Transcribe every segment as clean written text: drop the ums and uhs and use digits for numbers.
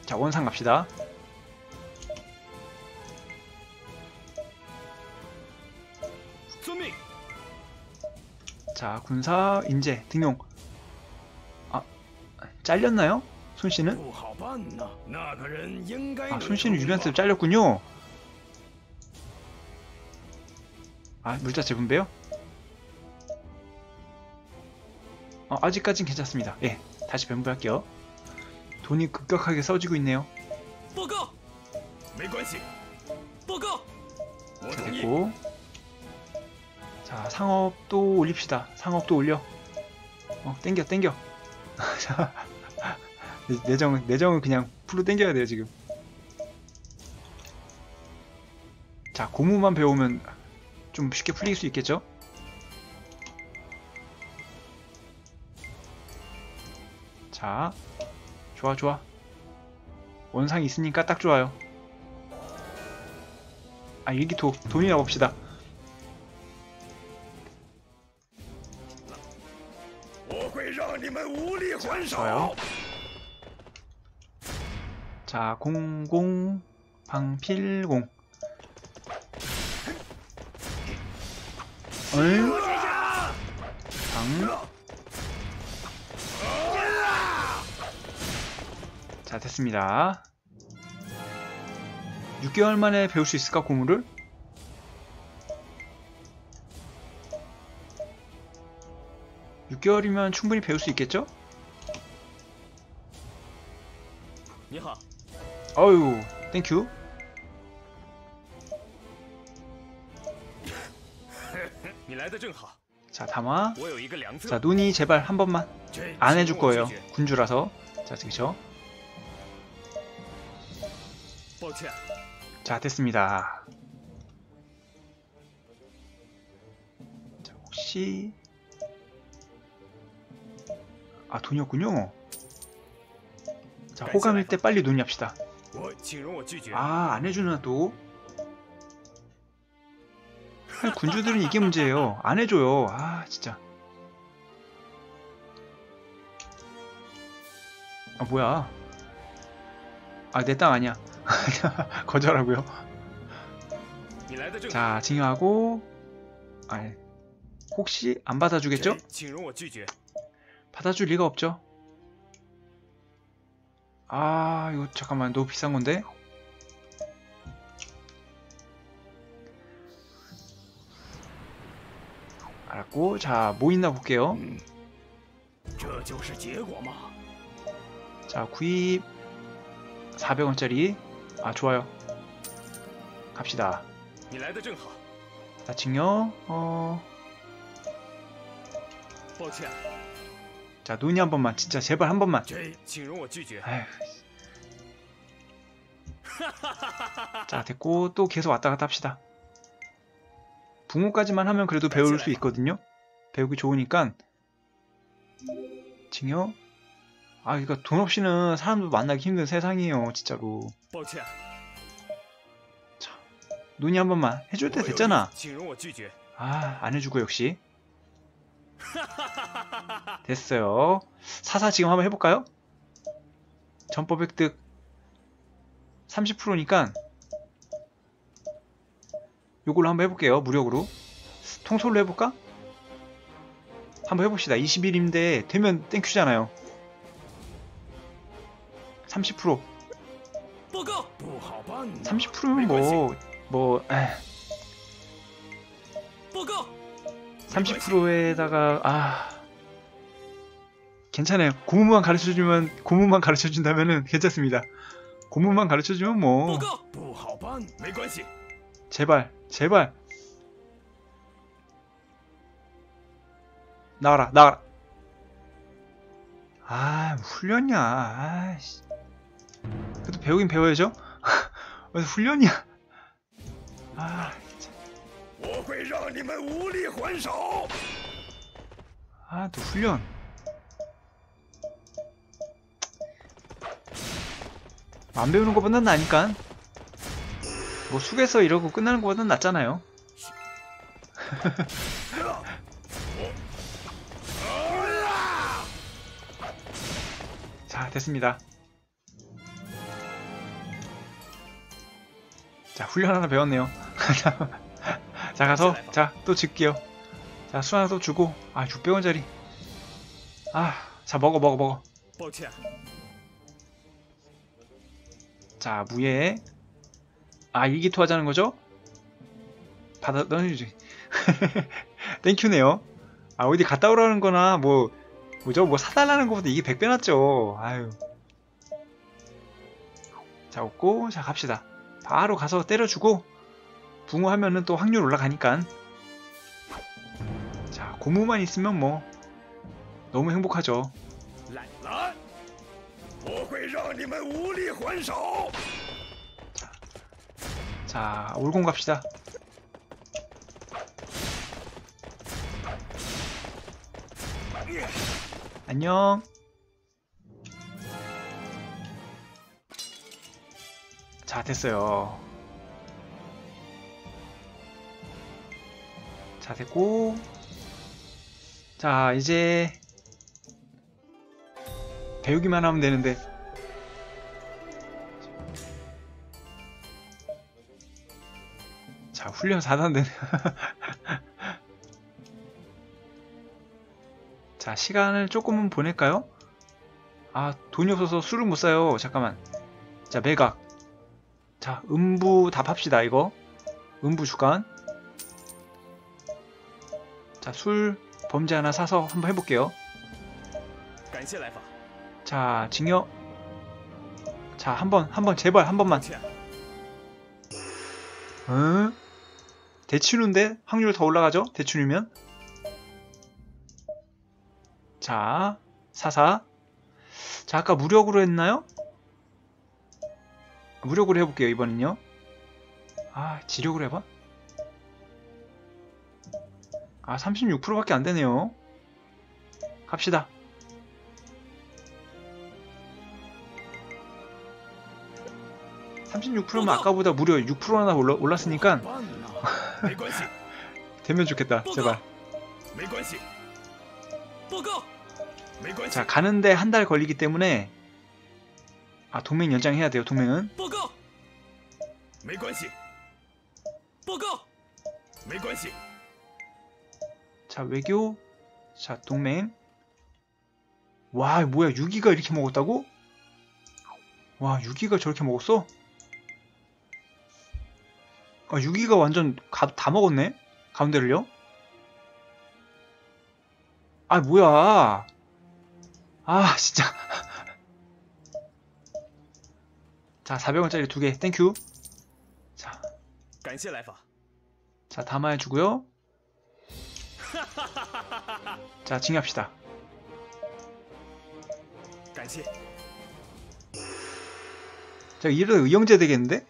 자, 원상 갑시다. 자, 군사, 인재, 등용. 아, 잘렸나요? 손씨는? 아, 손씨는 유변스 잘렸군요. 아, 물자 재분배요? 아직까진 괜찮습니다. 예, 다시 배분배할게요. 돈이 급격하게 써지고 있네요. 자, 됐고. 자, 상업도 올립시다. 상업도 올려. 땡겨. 자, 내정은 그냥 풀로 땡겨야 돼요, 지금. 자, 고무만 배우면 좀 쉽게 풀릴 수 있겠죠? 자, 좋아. 원상이 있으니까 딱 좋아요. 아, 일기토, 돈이나 봅시다. 자, 좋아요. 자, 공공, 방필공. 방. 자, 됐습니다. 6개월 만에 배울 수 있을까, 고무를? (6개월이면) 충분히 배울 수 있겠죠? 어휴, 땡큐. 자, 담아. 자, 논이 제발 한 번만. 안 해줄 거예요. 군주라서. 자, 그쵸? 자, 됐습니다. 자, 혹시 돈이 없군요. 자, 호감일 때 빨리 논의합시다. 안 해주나 또? 군주들은 이게 문제예요. 안 해줘요. 진짜. 뭐야. 내 땅 아니야. 거절하고요. 자, 징여하고. 혹시 안 받아주겠죠? 받아줄 리가 없죠. 이거 잠깐만, 너무 비싼 건데? 알았고, 자, 뭐 있나 볼게요. 자, 구입 400원짜리. 좋아요. 갑시다. 자, 징여. 자, 논의 한 번만. 진짜 제발 한 번만. 자, 됐고, 또 계속 왔다 갔다 합시다. 붕어까지만 하면 그래도 배울 수 있거든요. 배우기 좋으니까. 징여. 이거 돈 없이는 사람도 만나기 힘든 세상이에요, 진짜로. 자, 논의 한 번만. 해줄 때 됐잖아. 안 해주고 역시. 됐어요. 사사 지금 한번 해볼까요? 전법 획득 30%니까 요걸로 한번 해볼게요. 무력으로. 통솔로 해볼까? 한번 해봅시다. 20일인데 되면 땡큐잖아요. 30%. 30%면 30%에다가 괜찮아요. 고문만 가르쳐준다면은 괜찮습니다. 고문만 가르쳐주면 뭐. 제발 나와라. 훈련이야. 그래도 배우긴 배워야죠. 왜 훈련이야. 또 훈련. 안 배우는 것보단 나니까. 뭐 숙에서 이러고 끝나는 것보단 낫잖아요. 자, 됐습니다. 자, 훈련 하나 배웠네요. 자, 가서, 자, 또 줄게요. 자, 술 하나 또 주고, 아, 600원짜리. 아, 자, 먹어. 자, 무예. 아, 일기토 하자는 거죠? 받아, 넣어주지. 땡큐네요. 아, 어디 갔다 오라는 거나, 뭐죠? 뭐 사달라는 것보다 이게 100배 낫죠. 아유. 자, 없고, 자, 갑시다. 바로 가서 때려주고, 붕어 하면은 또 확률 올라가니까. 자, 고무만 있으면 뭐, 너무 행복하죠. 자, 올공 갑시다. 안녕. 자, 됐어요. 자, 됐고. 자, 이제 배우기만 하면 되는데. 자, 훈련 4단 되네. 자, 시간을 조금은 보낼까요? 아, 돈이 없어서 술을 못 사요. 잠깐만. 자, 매각. 자, 음부 답합시다, 이거. 음부 주간. 자, 술 범죄 하나 사서 한번 해볼게요. 자, 징역. 자, 한번, 제발, 한 번만. 응? 대추는데? 확률 더 올라가죠? 대추면? 자, 사사. 자, 아까 무력으로 했나요? 무력으로 해볼게요, 이번엔요. 아, 지력으로 해봐. 아, 36%밖에 안 되네요. 갑시다. (36%면) 아까보다 무려 6%나 올랐으니까 되면 좋겠다. 제발. 자, 가는데 한 달 걸리기 때문에 아, 동맹 연장해야 돼요. 동맹은. 자, 외교. 자, 동맹. 와, 뭐야, 6기가 이렇게 먹었다고? 와, 6기가 저렇게 먹었어? 아, 6기가 완전 다 먹었네? 가운데를요? 아, 뭐야. 아, 진짜. 자, 400원짜리 2개. 땡큐. 자. 자, 담아해주고요. 자, 징합시다. 자, 이러다 의형제 되겠는데?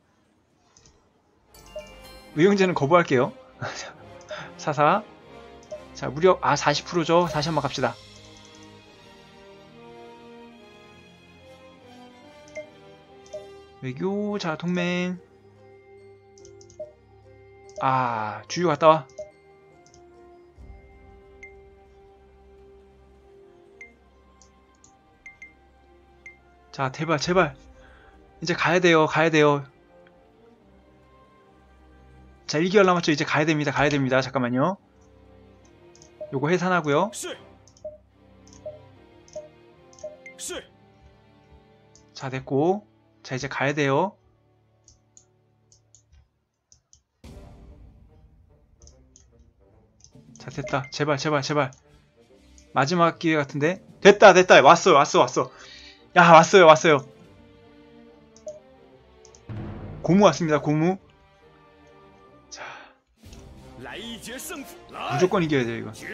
의형제는 거부할게요. 사사. 자, 무력, 아, 40%죠? 다시 한번 갑시다. 외교, 자, 동맹. 아, 주유 갔다 와. 자, 제발. 이제 가야 돼요. 자, 1개월 남았죠? 이제 가야 됩니다. 잠깐만요. 요거 해산하고요. 자, 됐고. 자, 이제 가야 돼요. 자, 됐다. 제발. 마지막 기회 같은데. 됐다. 왔어. 야, 왔어요. 고무 왔습니다. 고무. 자, 무조건 이겨야 돼요, 이거.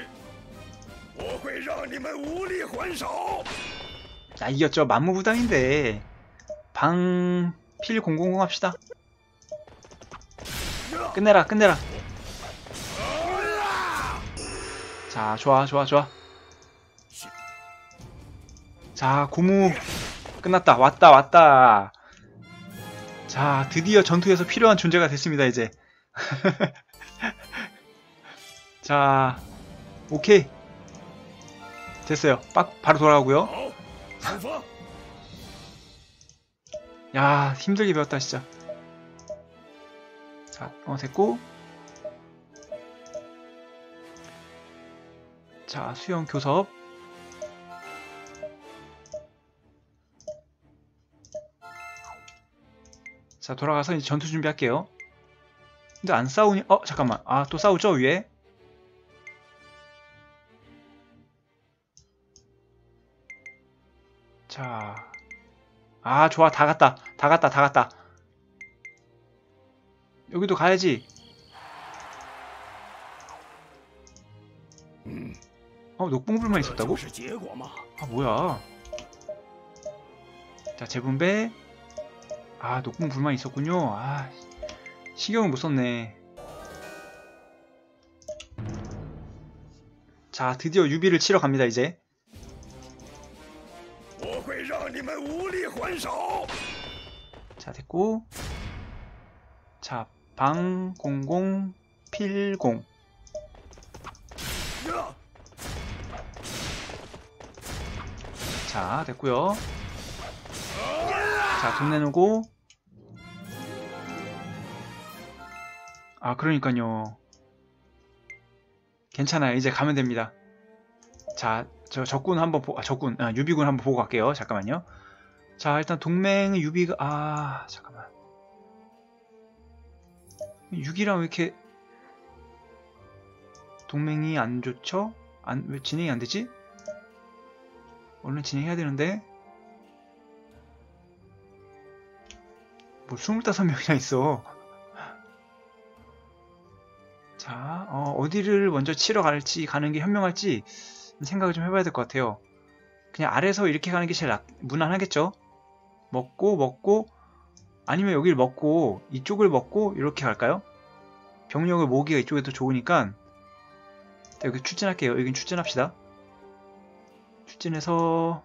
야, 이겼죠. 만무부당인데. 방필 000 합시다. 끝내라. 자, 좋아. 자, 고무 끝났다. 왔다. 자, 드디어 전투에서 필요한 존재가 됐습니다, 이제. 자, 오케이. 됐어요. 바로 돌아가고요. 야, 힘들게 배웠다, 진짜. 자, 됐고. 자, 수영 교섭. 자, 돌아가서 이제 전투 준비할게요. 근데 안 싸우니, 잠깐만. 아, 또 싸우죠, 위에? 자. 아, 좋아. 다 갔다. 다 갔다. 다 갔다. 여기도 가야지. 녹봉불만 있었다고? 아, 뭐야. 자, 재분배. 아, 녹봉불만 있었군요. 아, 신경을 못 썼네. 자, 드디어 유비를 치러 갑니다, 이제. 자, 됐고. 자, 방, 공공, 필공. 자, 됐고요. 자, 돈 내놓고. 아, 그러니까요. 괜찮아요. 이제 가면 됩니다. 자, 저 적군 한번 유비군 한번 보고 갈게요. 잠깐만요. 자, 일단 동맹 유비가 잠깐만. 6이랑 왜 이렇게 동맹이 안 좋죠? 왜 진행이 안 되지? 얼른 진행해야 되는데. 뭐 25명이나 있어. 자, 어디를 먼저 치러 갈지, 가는 게 현명할지 생각을 좀 해봐야 될 것 같아요. 그냥 아래에서 이렇게 가는 게 제일 무난하겠죠? 먹고, 아니면 여기를 먹고, 이쪽을 먹고, 이렇게 갈까요? 병력을 모으기가 이쪽에 더 좋으니까. 여기 출진할게요. 여긴 출진합시다. 출진해서,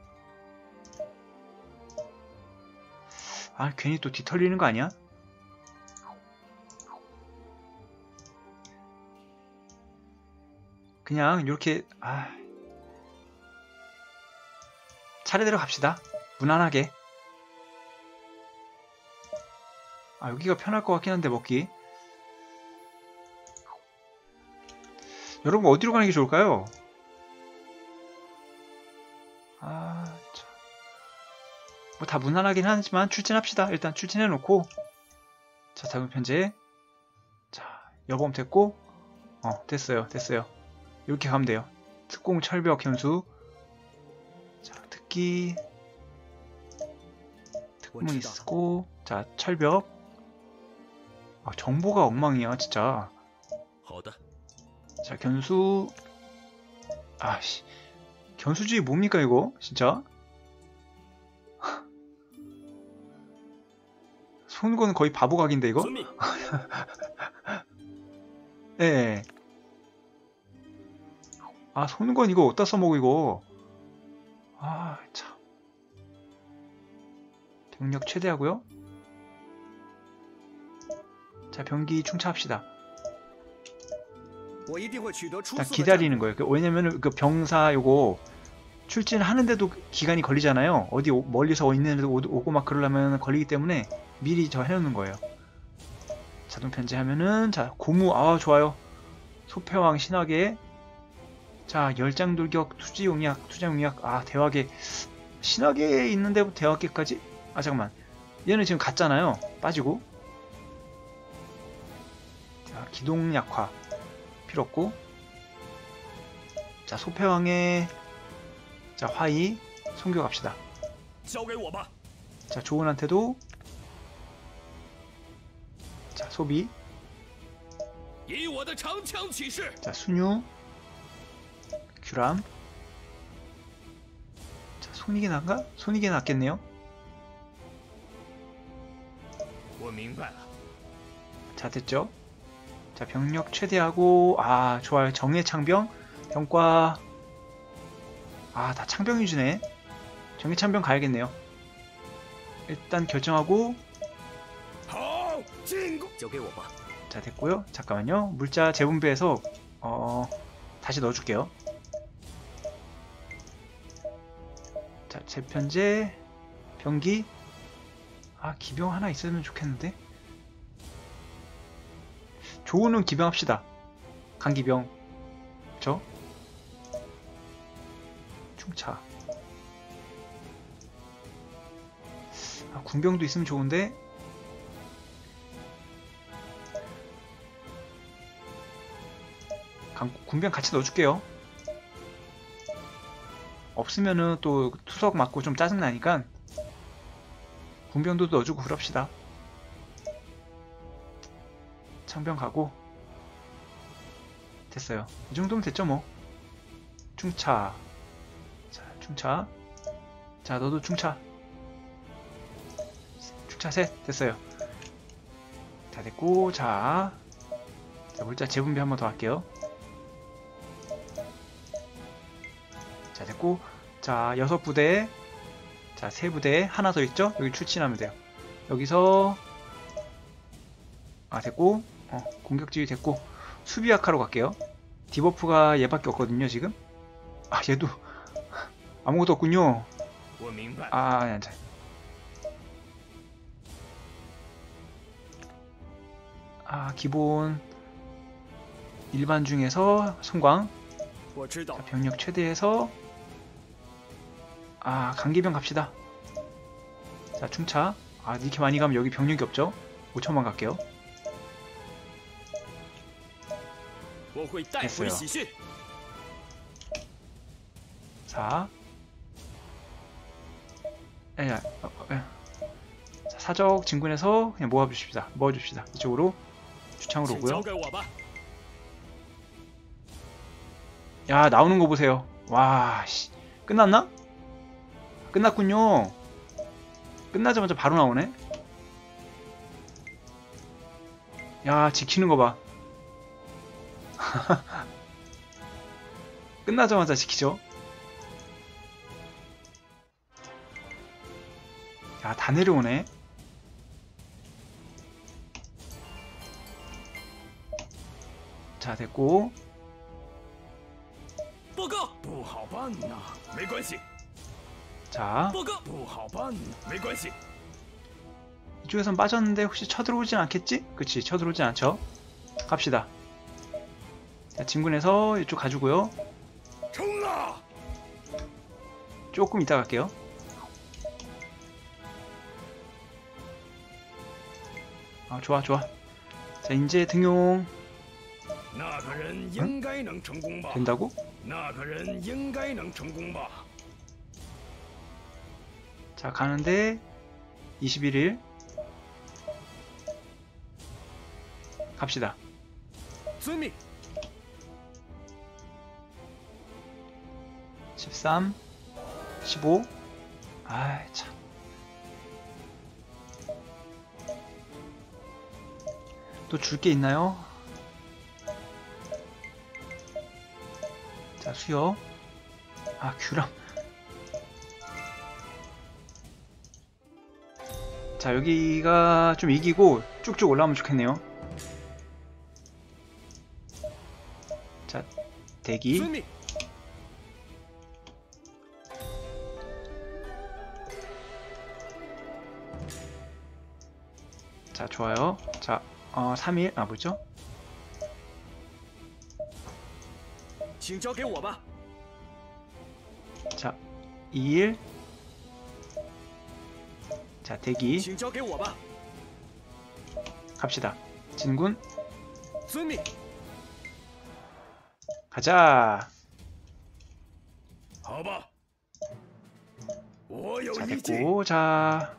괜히 또 뒤털리는 거 아니야? 그냥 이렇게 차례대로 갑시다. 무난하게. 여기가 편할 것 같긴 한데 먹기. 여러분 어디로 가는 게 좋을까요? 뭐 다 무난하긴 하지만 출진합시다. 일단 출진해놓고. 자, 다음 편제. 자, 여범 됐고. 됐어요. 이렇게 가면 돼요. 특공, 철벽, 현수. 자, 특기. 특문 있고. 자, 철벽. 정보가 엉망이야, 진짜. 자, 견수. 견수주의 뭡니까, 이거? 진짜? 손건 거의 바보각인데, 이거? 네. 손건 이거 어디다 써먹어, 이거? 참. 병력 최대하고요. 자, 병기 충차합시다. 딱 기다리는 거예요. 왜냐면은 그 병사 요거 출진하는데도 기간이 걸리잖아요. 어디 멀리서 있는데도 오고 막 그러려면 걸리기 때문에 미리 저 해놓는 거예요. 자동 편제하면은 자, 고무 좋아요. 소패왕 신화계. 자, 열장 돌격 투지 용약, 투장 용약. 대화계. 신화계에 있는데 대화계까지. 잠깐만. 얘는 지금 갔잖아요. 빠지고. 자, 기동 약화. 필요 없고. 자, 소패왕의 자, 화이 송교 갑시다. 자, 조은한테도 자, 소비. 자, 순유. 규람. 자, 손이게 나가? 손이게 낫겠네요. 자, 됐죠? 자, 병력 최대하고 좋아요. 정예 창병 병과 다 창병 위주네. 정예 창병 가야겠네요. 일단 결정하고. 자, 됐고요. 잠깐만요. 물자 재분배해서 다시 넣어줄게요. 자, 재편제 병기. 기병 하나 있으면 좋겠는데. 조우는 기병합시다. 강기병. 그쵸? 충차. 아, 군병도 있으면 좋은데. 군병 같이 넣어줄게요. 없으면은 또 투석 맞고 좀 짜증나니까 군병도 넣어주고 그럽시다. 창병 가고. 됐어요. 이 정도면 됐죠 뭐. 충차. 자, 충차. 자, 너도 충차. 충차 셋. 됐어요. 다 됐고. 자, 물자 재분배 한 번 더 할게요. 자, 됐고. 자, 6부대. 자, 3부대. 하나 더 있죠? 여기 출진하면 돼요. 여기서 됐고. 공격지휘 됐고. 수비 약화로 갈게요. 디버프가 얘밖에 없거든요 지금. 얘도 아무것도 없군요. 기본 일반 중에서 성광. 자, 병력 최대해서 강기병 갑시다. 자, 충차. 이렇게 많이 가면 여기 병력이 없죠. 5천만 갈게요. 됐어요. 자, 사적 진군에서 그냥 모아줍시다. 이쪽으로 주창으로 오고요. 야, 나오는 거 보세요. 와, 씨. 끝났나? 끝났군요. 끝나자마자 바로 나오네. 야, 지키는 거 봐. 끝나자마자 지키죠. 야, 다 내려오네. 자, 됐고. 자, 이쪽에선 빠졌는데 혹시 쳐들어오진 않겠지? 그치, 쳐들어오진 않죠. 갑시다. 자, 진군에서 이쪽 가주고요. 조금 이따 갈게요. 좋아. 자, 이제 등용. 응? 된다고? 자, 가는데 21일 갑시다. 13 15. 참. 또 줄 게 있나요? 자, 수요. 규람. 자, 여기가 좀 이기고 쭉쭉 올라오면 좋겠네요. 자, 대기. 자, 좋아요. 자, 3일. 뭐죠? 자, 2일. 자, 대기. 갑시다. 진군. 가자. 자, 됐고. 자,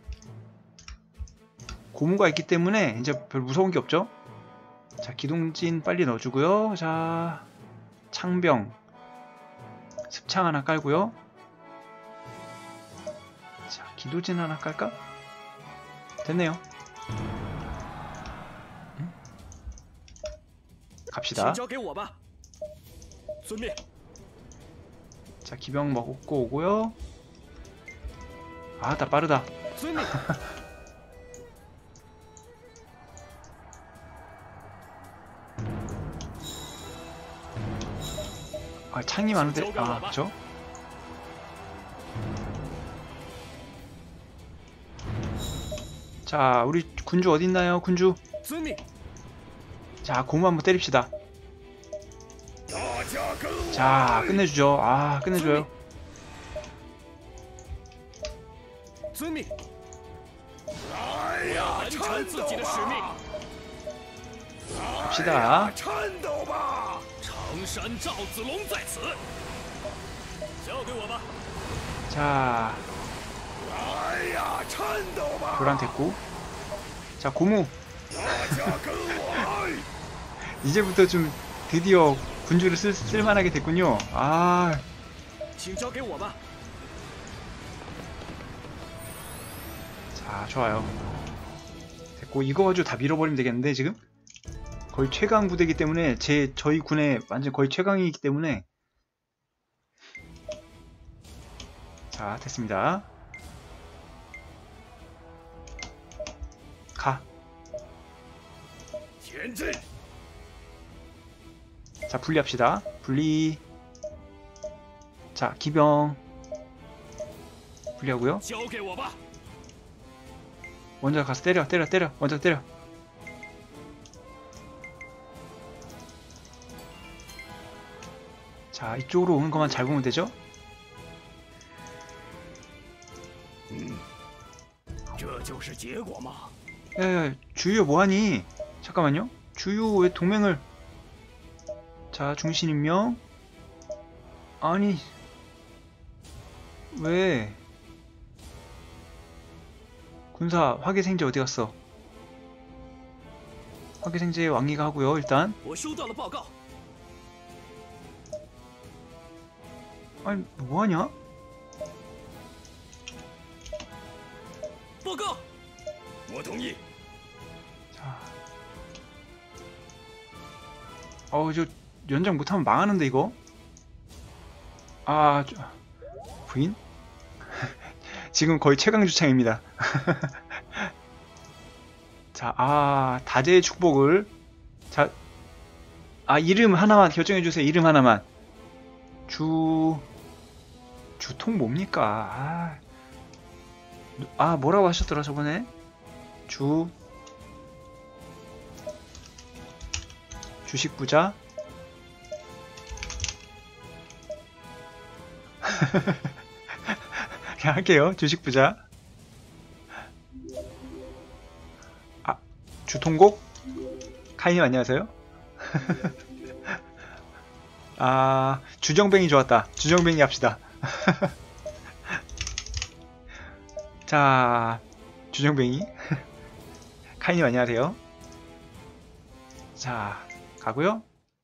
고무가 있기 때문에 이제 별 무서운 게 없죠. 자, 기동진 빨리 넣어주고요. 자, 창병 습창 하나 깔고요. 자, 기도진 하나 깔까? 됐네요. 갑시다. 자, 기병 먹고 오고요. 다 빠르다. 창이 많은데. 그쵸? 자, 우리 군주 어딨나요? 군주. 자, 고무 한번 때립시다. 자, 끝내주죠. 아, 끝내줘요. 갑시다. 자, 교란 됐고. 자, 고무. 이제부터 좀 드디어 군주를 쓸만하게 됐군요. 아. 자, 좋아요. 됐고, 이거 가지고 다 밀어버리면 되겠는데, 지금? 거의 최강 부대이기 때문에, 저희 군에 완전 거의 최강이기 때문에. 자, 됐습니다. 가. 자, 분리합시다. 분리. 자, 기병 분리하고요. 먼저 가서 때려. 먼저 때려. 자, 이쪽으로 오는 것만 잘 보면 되죠? 야, 주유 뭐하니? 잠깐만요. 주유 왜 동맹을... 자, 중신임명. 아니, 왜? 군사 화개생제 어디 갔어? 화개생제 왕이가 하고요. 일단. 아니, 뭐하냐? 자, 저 연장 못하면 망하는데 이거. 아, 부인? 지금 거의 최강 주창입니다. 자, 다재의 축복을. 자, 이름 하나만 결정해주세요. 이름 하나만. 주통 뭡니까? 뭐라고 하셨더라 저번에? 주식부자. 그냥 할게요. 주식부자. 주통곡? 카이님 안녕하세요. 주정뱅이 좋았다. 주정뱅이 합시다. 자, 주정뱅이. 카이님 안녕하세요. 자, 가고요.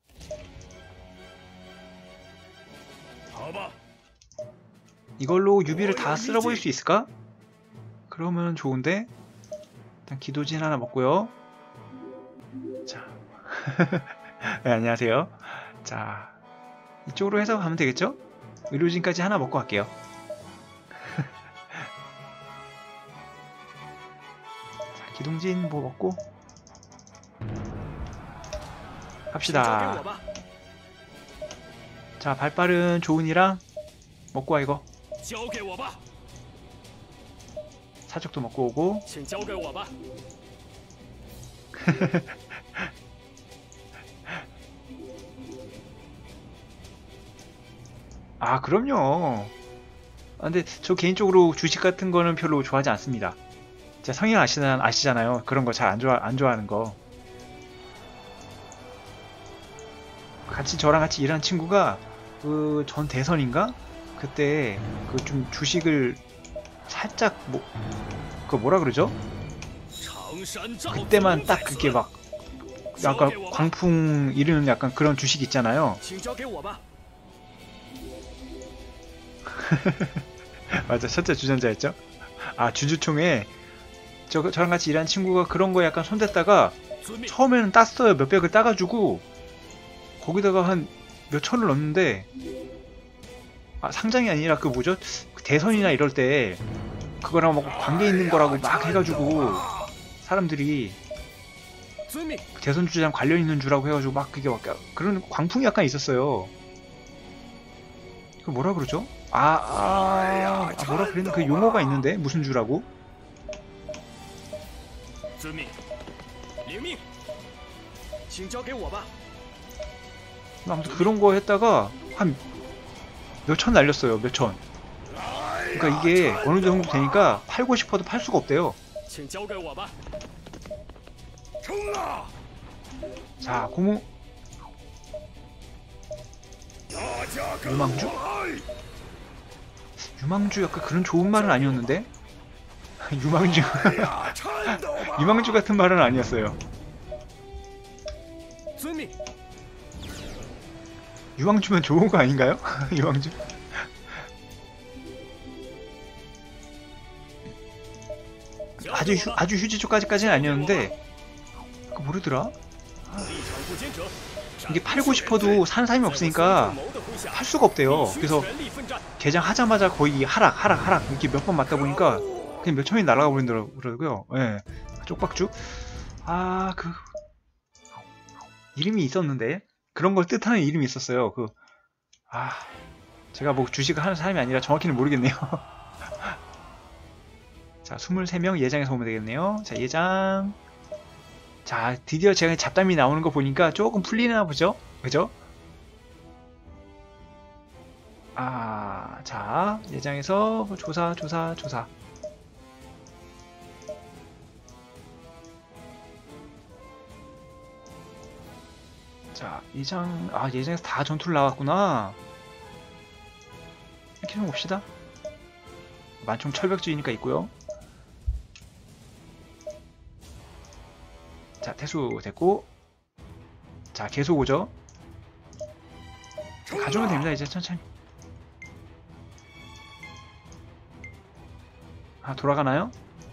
이걸로 유비를 다 쓸어버릴 수 있을까? 그러면 좋은데. 일단 기도진 하나 먹고요. 자, 네, 안녕하세요. 자, 이쪽으로 해서 가면 되겠죠? 의료진까지 하나 먹고 갈게요. 자, 기동진 뭐 먹고 갑시다. 자, 발빠른 조은이랑 먹고 와 이거. 사족도 먹고 오고. 그럼요. 근데 저 개인적으로 주식 같은 거는 별로 좋아하지 않습니다. 제가 성인 아시잖아요. 그런 거 잘 안 좋아하는 거. 저랑 같이 일하는 친구가 그 전 대선인가? 그때 그 좀 주식을 살짝 뭐라 그러죠? 그때만 딱 그게 막 약간 광풍 이르는 약간 그런 주식 있잖아요. 맞아, 첫째 주전자였죠. 주주총회 저랑 같이 일하는 친구가 그런 거 약간 손댔다가 처음에는 땄어요. 몇백을 따가지고 거기다가 한 몇천을 넣었는데 상장이 아니라 그 뭐죠? 대선이나 이럴 때 그거랑 뭐 관계 있는 거라고 막 해가지고 사람들이 대선 주자랑 관련 있는 주라고 해가지고 막 그게 막 그런 광풍이 약간 있었어요. 그 뭐라 그러죠? 뭐라 그랬나? 그 용어가 있는데 무슨 주라고? 아무튼 그런 거 했다가 한 몇천 날렸어요. 몇천. 그러니까 이게 어느 정도 되니까 팔고 싶어도 팔 수가 없대요. 자, 고무 유망주? 유망주 약간 그런 좋은 말은 아니었는데? 유망주 유망주 같은 말은 아니었어요. 유망주면 좋은 거 아닌가요? 유망주? 아주 휴지조까지는 아니었는데 그 뭐르더라? 이게 팔고 싶어도 사는 사람이 없으니까 할 수가 없대요. 그래서 개장하자마자 거의 하락 이렇게 몇 번 맞다 보니까 그냥 몇 천이 날아가 버리더라고요. 예. 쪽박죽. 아, 그 이름이 있었는데 그런 걸 뜻하는 이름이 있었어요. 제가 뭐 주식을 하는 사람이 아니라 정확히는 모르겠네요. 자, 23명 예장에서 오면 되겠네요. 자, 예장. 자, 드디어 제가 잡담이 나오는 거 보니까 조금 풀리나 보죠? 그죠? 자, 예장에서 조사. 자, 예장에서 다 전투를 나갔구나. 이렇게 좀 봅시다. 만총 철벽주의니까 있고요. 자, 태수 됐고. 자, 계속 오죠. 가져오면 됩니다. 이제 천천히. 돌아가나요?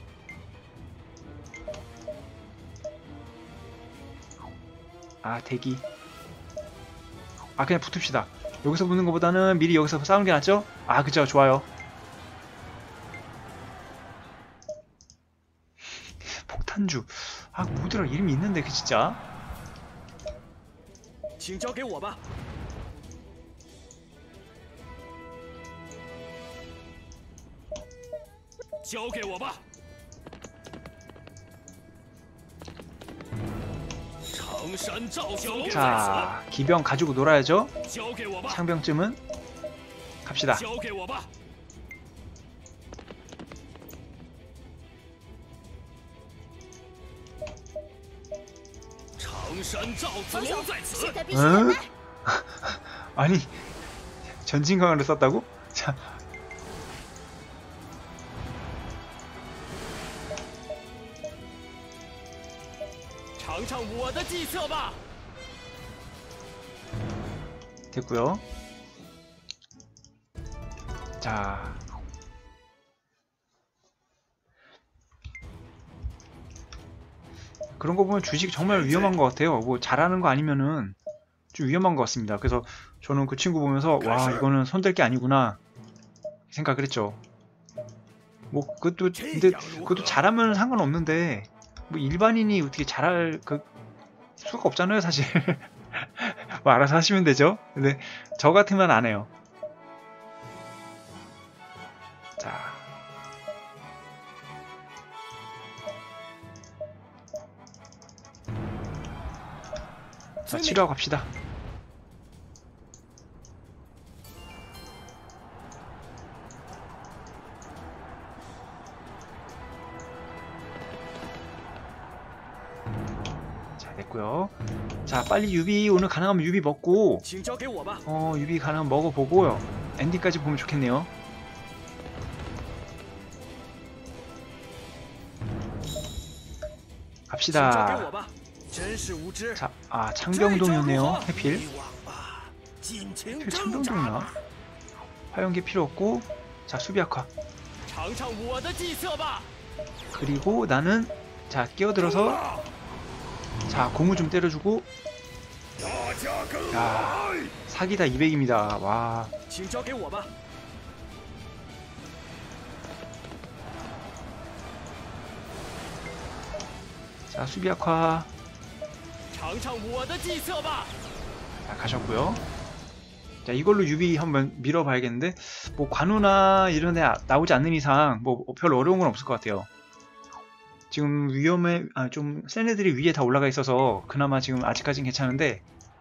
대기. 그냥 붙읍시다. 여기서 붙는 것보다는 미리 여기서 싸우는 게 낫죠? 그죠. 좋아요. 폭탄주. 뭐더라 이름이 있는데 그 진짜. 자, 기병 가지고 놀아야죠. 창병쯤은 갑시다. 응? 아니, 전진강화를 썼다고? 자. 됐고요. 자, 그런 거 보면 주식 정말 위험한 것 같아요. 뭐 잘하는 거 아니면은 좀 위험한 것 같습니다. 그래서 저는 그 친구 보면서 와, 이거는 손댈 게 아니구나 생각을 했죠. 뭐 근데 그것도 잘하면 상관없는데 뭐 일반인이 어떻게 잘할 수가 없잖아요, 사실. 뭐 알아서 하시면 되죠. 근데 저 같으면 안 해요. 자, 치료하고 갑시다. 자, 됐고요. 자, 빨리 유비 오늘 가능하면 유비 먹고 유비 가능하면 먹어보고요. 엔딩까지 보면 좋겠네요. 갑시다. 자, 창병동이었네요. 해필 창병동이나 화염기 필요 없고. 자, 수비학화. 그리고 나는 자, 끼어들어서 자, 고무 좀 때려주고. 야, 사기다. 200입니다. 와. 자, 수비학화. 자, 가셨고요. 자, 이걸로 유비 한번 밀어봐야겠는데 뭐 관우나 이런 애 나오지 않는 이상 뭐 별로 어려운 건 없을 것 같아요. 지금 위험해, 좀 센 애들이 위에 다 올라가 있어서 그나마 지금 아직까진 괜찮은데.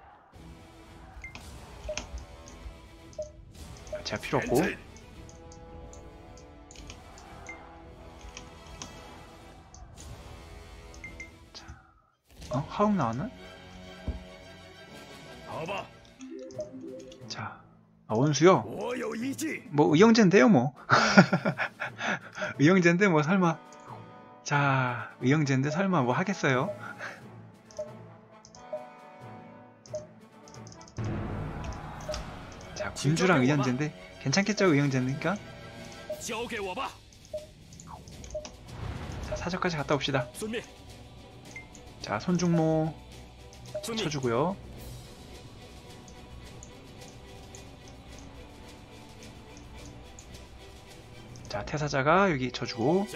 제가 필요 없고. 하웅 나왔나? 자, 원수요? 뭐 의형제인데요 뭐. 의형제인데 뭐 설마. 자, 의형제인데 설마 뭐 하겠어요? 자, 군주랑 의형제인데 괜찮겠죠? 의형제니까. 자, 사적까지 갔다 옵시다. 자, 손중모 쳐주고요. 자, 태사자가 여기 쳐주고.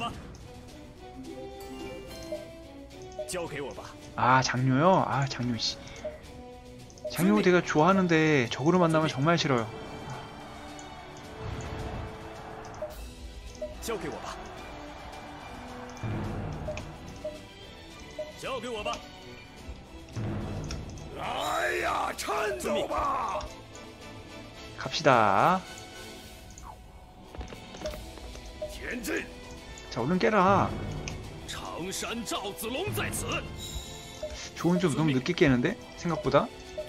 장료요? 장료씨. 장료 내가 좋아하는데 적으로 만나면 정말 싫어요. 갑시다. 자, 얼른 깨라. 조은 좀 너무 늦게 깨는데? 생각보다?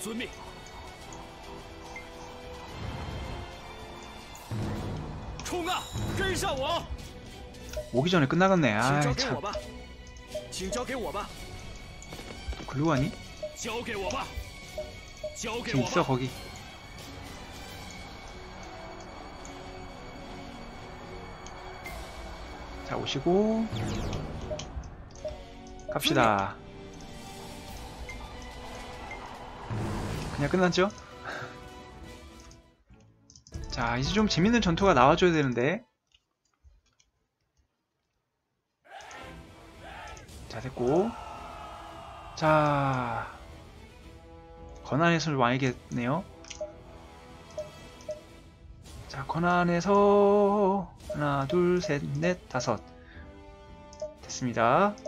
오기 전에 끝나갔네. 아이 참. 글로 가니? 지금 있어 거기. 자, 오시고 갑시다. 그냥 끝났죠? 자, 이제 좀 재밌는 전투가 나와줘야 되는데. 자, 됐고. 자, 권한에서 와야겠네요. 자, 권한에서 하나, 둘, 셋, 넷, 다섯. 됐습니다.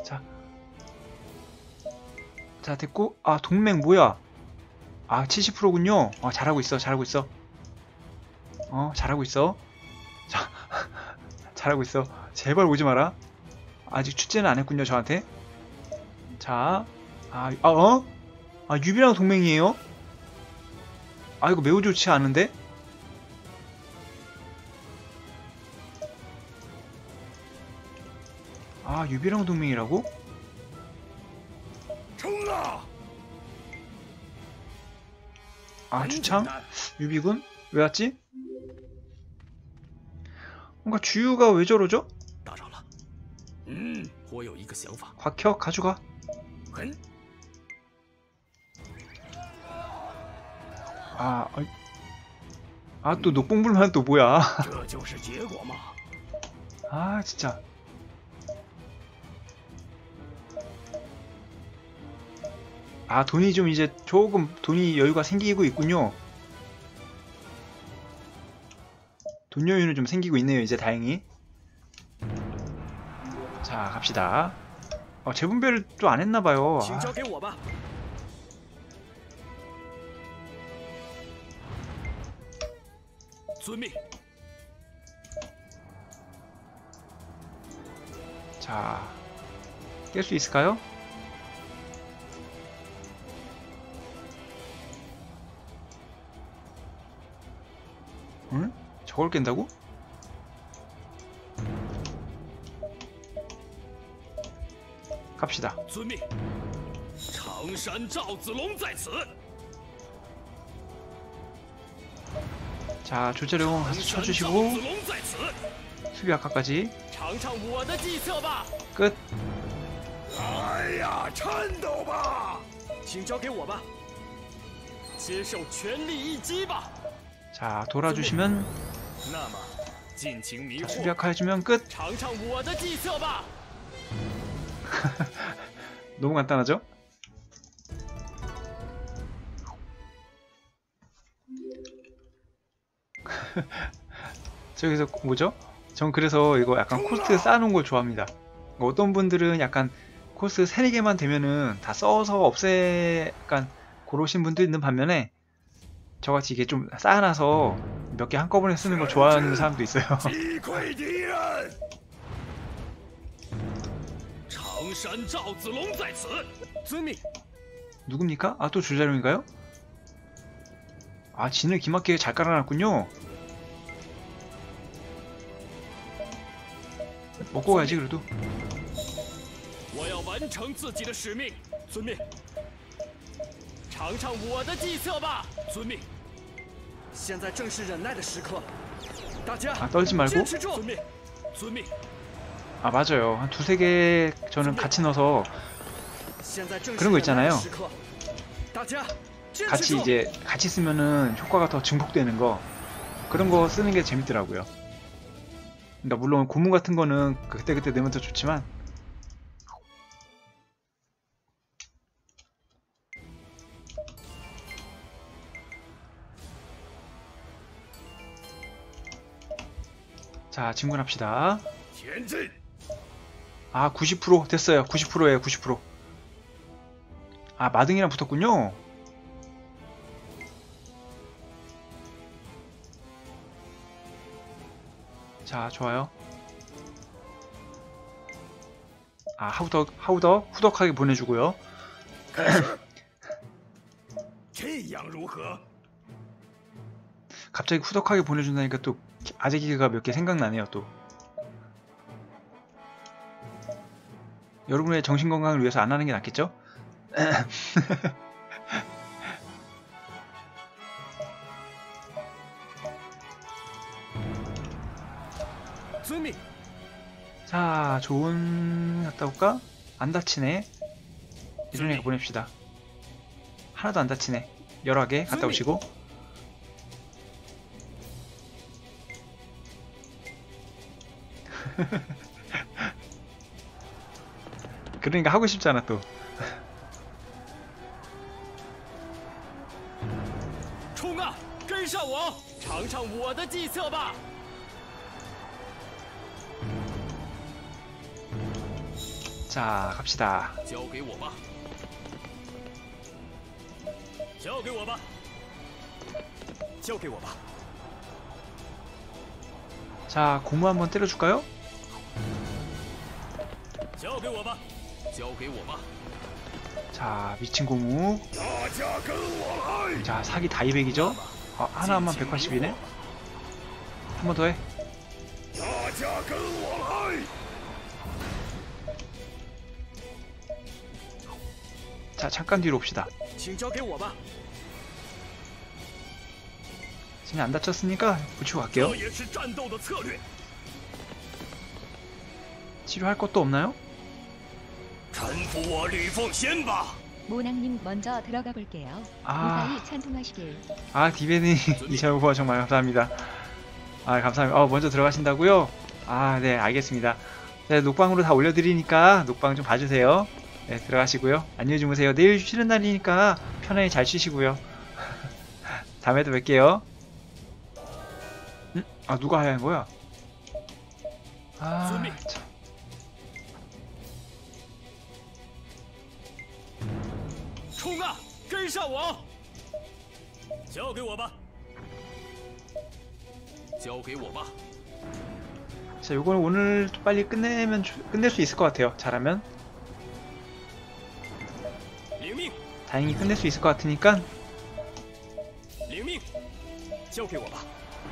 자, 됐고. 동맹 뭐야? 70%군요. 잘하고 있어, 잘하고 있어. 잘하고 있어. 자, 잘하고 있어. 제발 오지 마라. 아직 축제는 안 했군요, 저한테. 자, 유비랑 동맹이에요? 이거 매우 좋지 않은데? 유비랑 동맹이라고? 주참? 유비군? 왜 왔지? 뭔가 주유가 왜 저러죠? 곽혁 가져가. 또 녹봉불만 또 뭐야? 진짜. 돈이 좀 이제 조금 돈이 여유가 생기고 있군요. 돈 여유는 좀 생기고 있네요, 이제 다행히. 자, 갑시다. 재분배를 또 안 했나봐요. 자, 깰 수 있을까요? 응? 저걸 깬다고? 갑시다. 자, 조재룡 가서 쳐주시고 수비 아까까지 끝. 자, 돌아주시면. 자, 수비학화 해주면 끝. 너무 간단하죠? 저기서 뭐죠? 전 그래서 이거 약간 코스트 쌓아놓은 걸 좋아합니다. 어떤 분들은 약간 코스 3, 4개만 되면은 다 써서 약간 고르신 분도 있는 반면에 저같이 이게 좀 쌓아놔서 몇 개 한꺼번에 쓰는 걸 좋아하는 사람도 있어요. 击溃敌人！常山赵子龙在此，遵命。 누굽니까? 아, 또 주자룡인가요? 아, 진을 기막히게 잘 깔아놨군요. 먹고 가야지 그래도. 我要完成自己的使命，遵命。尝尝我的计策吧，遵命。现在正是忍耐的时刻，大家 아, 떨지 말고. 坚持住，遵命，遵命。 아, 맞아요. 한 2, 3개 저는 같이 넣어서 그런 거 있잖아요. 같이 이제 같이 쓰면은 효과가 더 증폭되는 거, 그런 거 쓰는 게 재밌더라고요. 그러니까 물론 고문 같은 거는 그때그때 내면 더 좋지만. 자, 진군합시다. 아, 90% 됐어요. 90%예요. 90%. 아, 마등이랑 붙었군요. 자, 좋아요. 아, 후덕하게 보내주고요. 갑자기 후덕하게 보내준다니까 또 아재기가 몇 개 생각나네요. 또 여러분의 정신건강을 위해서 안 하는 게 낫겠죠? 자, 좋은 갔다 올까? 안 다치네. 이런 애가 보냅시다. 하나도 안 다치네. 여러 개 갔다 오시고. 그러니까 하고 싶잖아 또. 冲啊，跟上我，尝尝我的计策吧。 자, 갑시다. 交给我吧，交给我吧，交给我吧。 자, 고무 한번 때려줄까요? 交给我吧，交给我吧。 자, 미친 고무. 자, 사기 다 200이죠? 아, 하나만 180이네? 한 번 더 해. 자, 잠깐 뒤로 옵시다. 지금 안 다쳤으니까 붙이고 갈게요. 치료할 것도 없나요? 모낭님 먼저 들어가 볼게요. 무사히 찬송하시길. 아, 디베니 이샤우버 정말 감사합니다. 아, 감사합니다. 먼저 들어가신다고요? 아, 네, 알겠습니다. 네, 녹방으로 다 올려드리니까 녹방 좀 봐주세요. 네, 들어가시고요. 안녕히 주무세요. 내일 쉬는 날이니까 편하게 잘 쉬시고요. 다음에도 뵐게요. 아, 누가 하얀 거야? 아, 참. 冲啊，跟上我！交给我吧，交给我吧。 자, 요거는 오늘 빨리 끝낼 수 있을 것 같아요. 잘하면. 다행히 끝낼 수 있을 것 같으니까. 领命，交给我吧。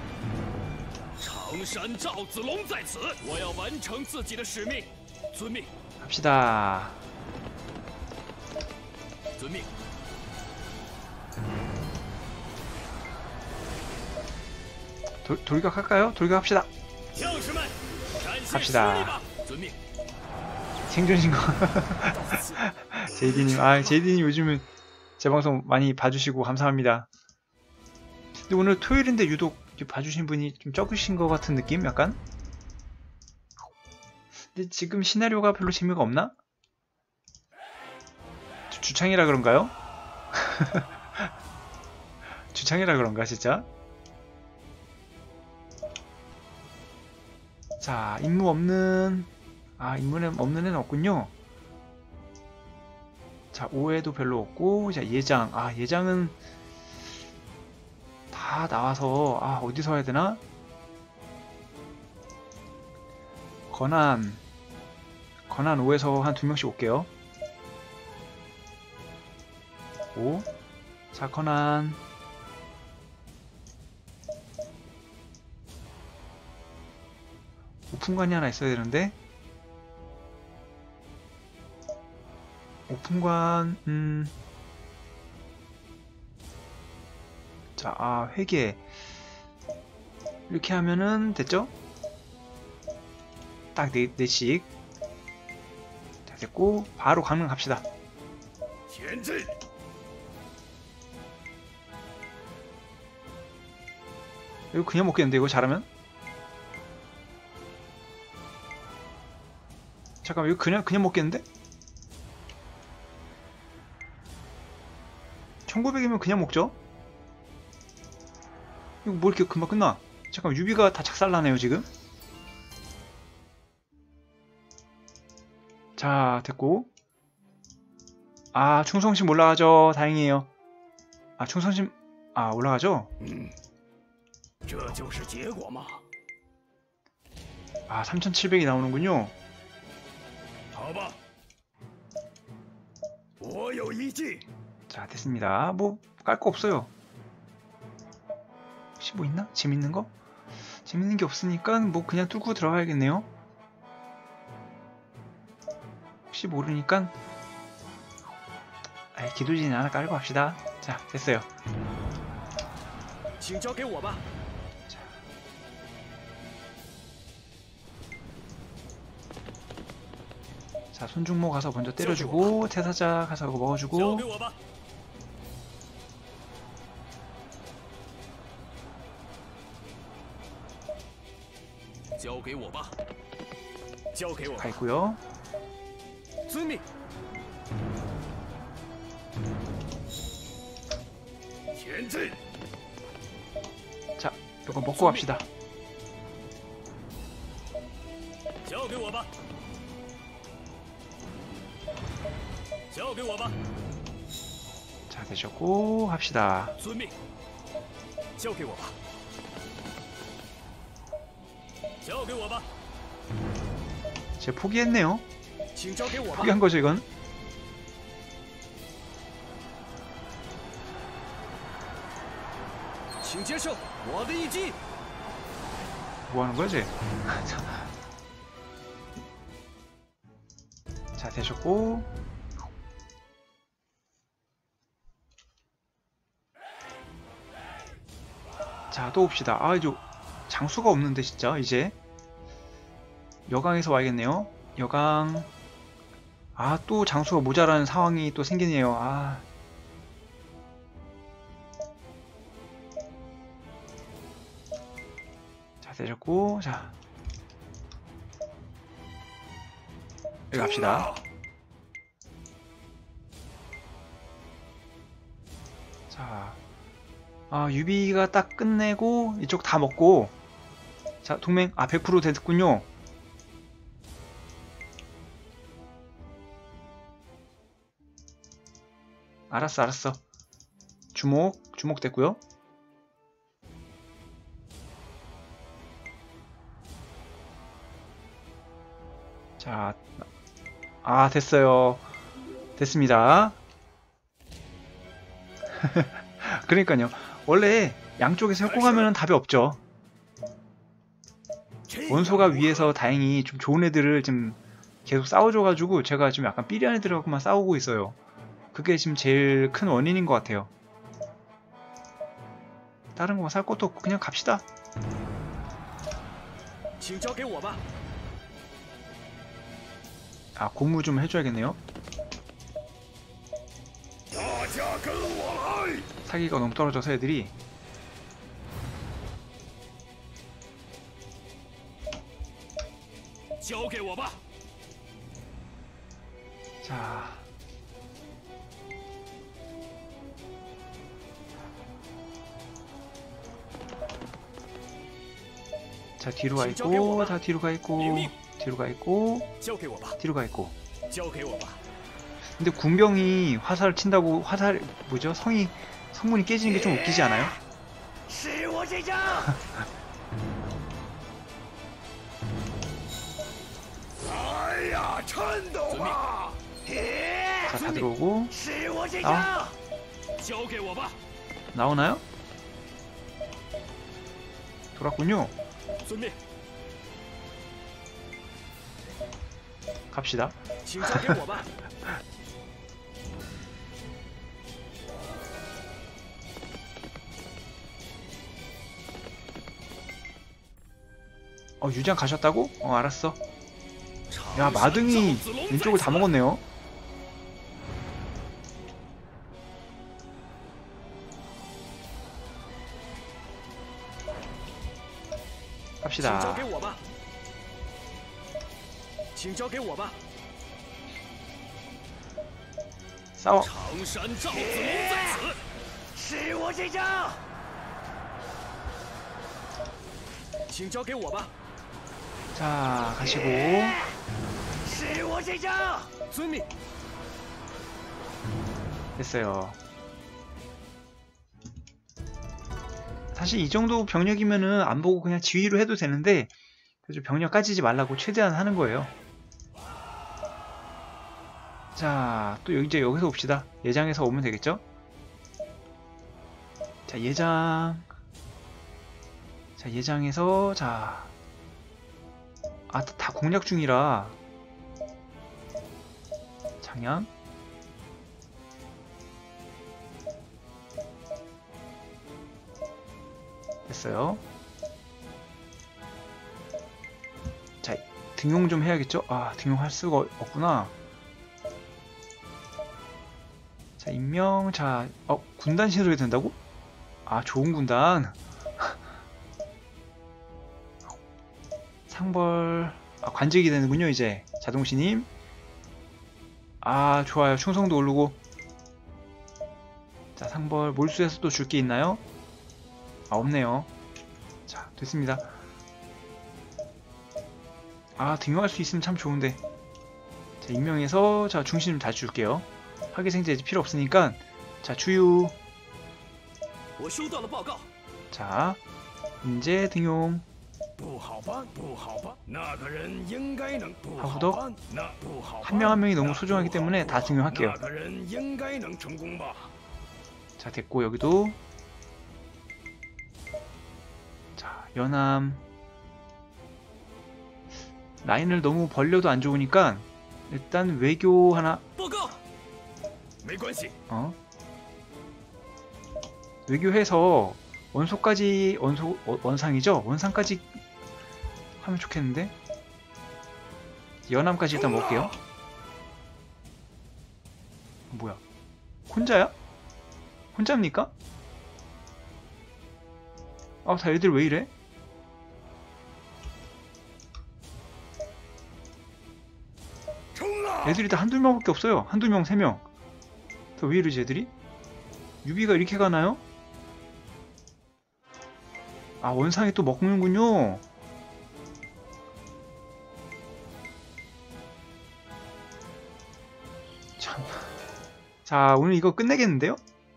常山赵子龙在此，我要完成自己的使命，遵命。 갑시다. 遵命。 돌격할까요? 돌격합시다. 갑시다. 생존신고. 제이디님, 제이디님 요즘은 제 방송 많이 봐주시고 감사합니다. 근데 오늘 토요일인데 유독 봐주신 분이 좀 적으신 것 같은 느낌? 약간? 근데 지금 시나리오가 별로 재미가 없나? 주창이라 그런가요? 주창이라 그런가 진짜? 자, 임무 없는 아, 인문에 없는 애는 없군요. 자, 5회도 별로 없고, 자, 예장. 아, 예장은 다 나와서, 아, 어디서 해야 되나? 건한 5에서 한 2명씩 올게요. 5. 자, 건한. 오픈관이 하나 있어야 되는데. 오픈관, 자, 아, 회계. 이렇게 하면은 됐죠? 딱 4씩. 자, 됐고, 바로 강릉 갑시다. 이거 그냥 먹겠는데, 이거 잘하면? 잠깐만, 이거 그냥 먹겠는데? 1900이면 그냥 먹죠? 이거 뭐 이렇게 금방 끝나? 잠깐만, 유비가 다 작살나네요, 지금? 자, 됐고. 아, 충성심 올라가죠. 다행이에요. 아, 충성심, 아, 올라가죠? 아, 3700이 나오는군요. 자, 됐습니다. 뭐 깔 거 없어요. 혹시 뭐 있나? 재밌는 거? 재밌는 게 없으니까 뭐 그냥 뚫고 들어가야겠네요. 혹시 모르니까 기도진 하나 깔고 합시다. 자, 됐어요. 자, 손중모 가서 먼저 때려주고, 태사자 가서 이거 먹어주고. 가 있고요. 자, 이거 먹고 갑시다. 자, 되셨고 합시다. 제가 포기했네요. 포기한 거죠, 이건? 뭐 하는 거지? 자, 되셨고. 자, 또 봅시다. 아, 이제 장수가 없는데, 진짜, 이제. 여강에서 와야겠네요. 여강. 아, 또 장수가 모자라는 상황이 또 생기네요. 아. 자, 되셨고. 자, 여기 갑시다. 자, 아, 유비가 딱 끝내고 이쪽 다 먹고. 자, 동맹, 아, 100% 됐군요. 알았어. 주목 됐고요. 자, 아, 됐어요. 됐습니다. 그러니까요. 원래 양쪽에서 협공하면 답이 없죠. 원소가 위에서 다행히 좀 좋은 애들을 좀 계속 싸워줘가지고 제가 지금 약간 삐리한 애들하고만 싸우고 있어요. 그게 지금 제일 큰 원인인 것 같아요. 다른 거 살 것도 없고 그냥 갑시다. 아, 고무 좀 해줘야겠네요. 사기가 너무 떨어져서 애들이. 자, 자, 뒤로 가 있고, 다 뒤로 가 있고. 뒤로 가 있고 交给我吧， 뒤로 가 있고. 交给我吧。 근데 군병이 화살을 친다고 화살 뭐죠? 성문이 깨지는 게 좀 웃기지 않아요? 是我这张。哎呀，颤抖吧！ 자, 다 들어오고 是我这 나와. 交给我吧， 나오나요? 돌았군요. 遵命， 갑시다. 请交给我吧。 유장 가셨다고? 알았어. 야, 마등이 왼쪽을 다 먹었네요. 갑시다. 交给我吧，请交给我吧。 싸워. 常山赵子龙在此，是我这张，请交给我吧。 자, 가시고. 是我这张，遵命。 됐어요. 사실 이 정도 병력이면은 안 보고 그냥 지휘로 해도 되는데 그래서 병력 까지지 말라고 최대한 하는 거예요. 자, 또 이제 여기서 봅시다. 예장에서 오면 되겠죠? 자, 예장. 자, 예장에서 자. 다 공략 중이라 장양. 됐어요. 자, 등용 좀 해야겠죠? 등용할 수가 없구나. 자, 임명. 자, 군단 신설이 된다고? 좋은 군단. 상벌. 관직이 되는군요, 이제. 자동신임. 좋아요. 충성도 오르고. 자, 상벌. 몰수에서 또 줄 게 있나요? 없네요. 자, 됐습니다. 등용할 수 있으면 참 좋은데. 자, 임명해서 자, 중심 다시 줄게요. 화기생제 이제 필요 없으니까. 자, 주유. 자, 이제 등용. 하후덕. 한 명 한 명이 너무 소중하기 때문에 다 등용할게요. 자, 됐고 여기도. 자, 연암. 라인을 너무 벌려도 안 좋으니까 일단 외교 하나. 외교해서 원소까지 원상이죠? 원상까지 하면 좋겠는데. 연암까지 일단 먹을게요. 뭐야? 혼자야? 혼자입니까? 다 애들 왜 이래? 애들이 다 한두 명밖에 없어요. 한두 명, 세 명. 더 왜 이러지 애들이? 유비가 이렇게 가나요? 원상이 또 먹는군요. 참. 자, 오늘 이거 끝내겠는데요?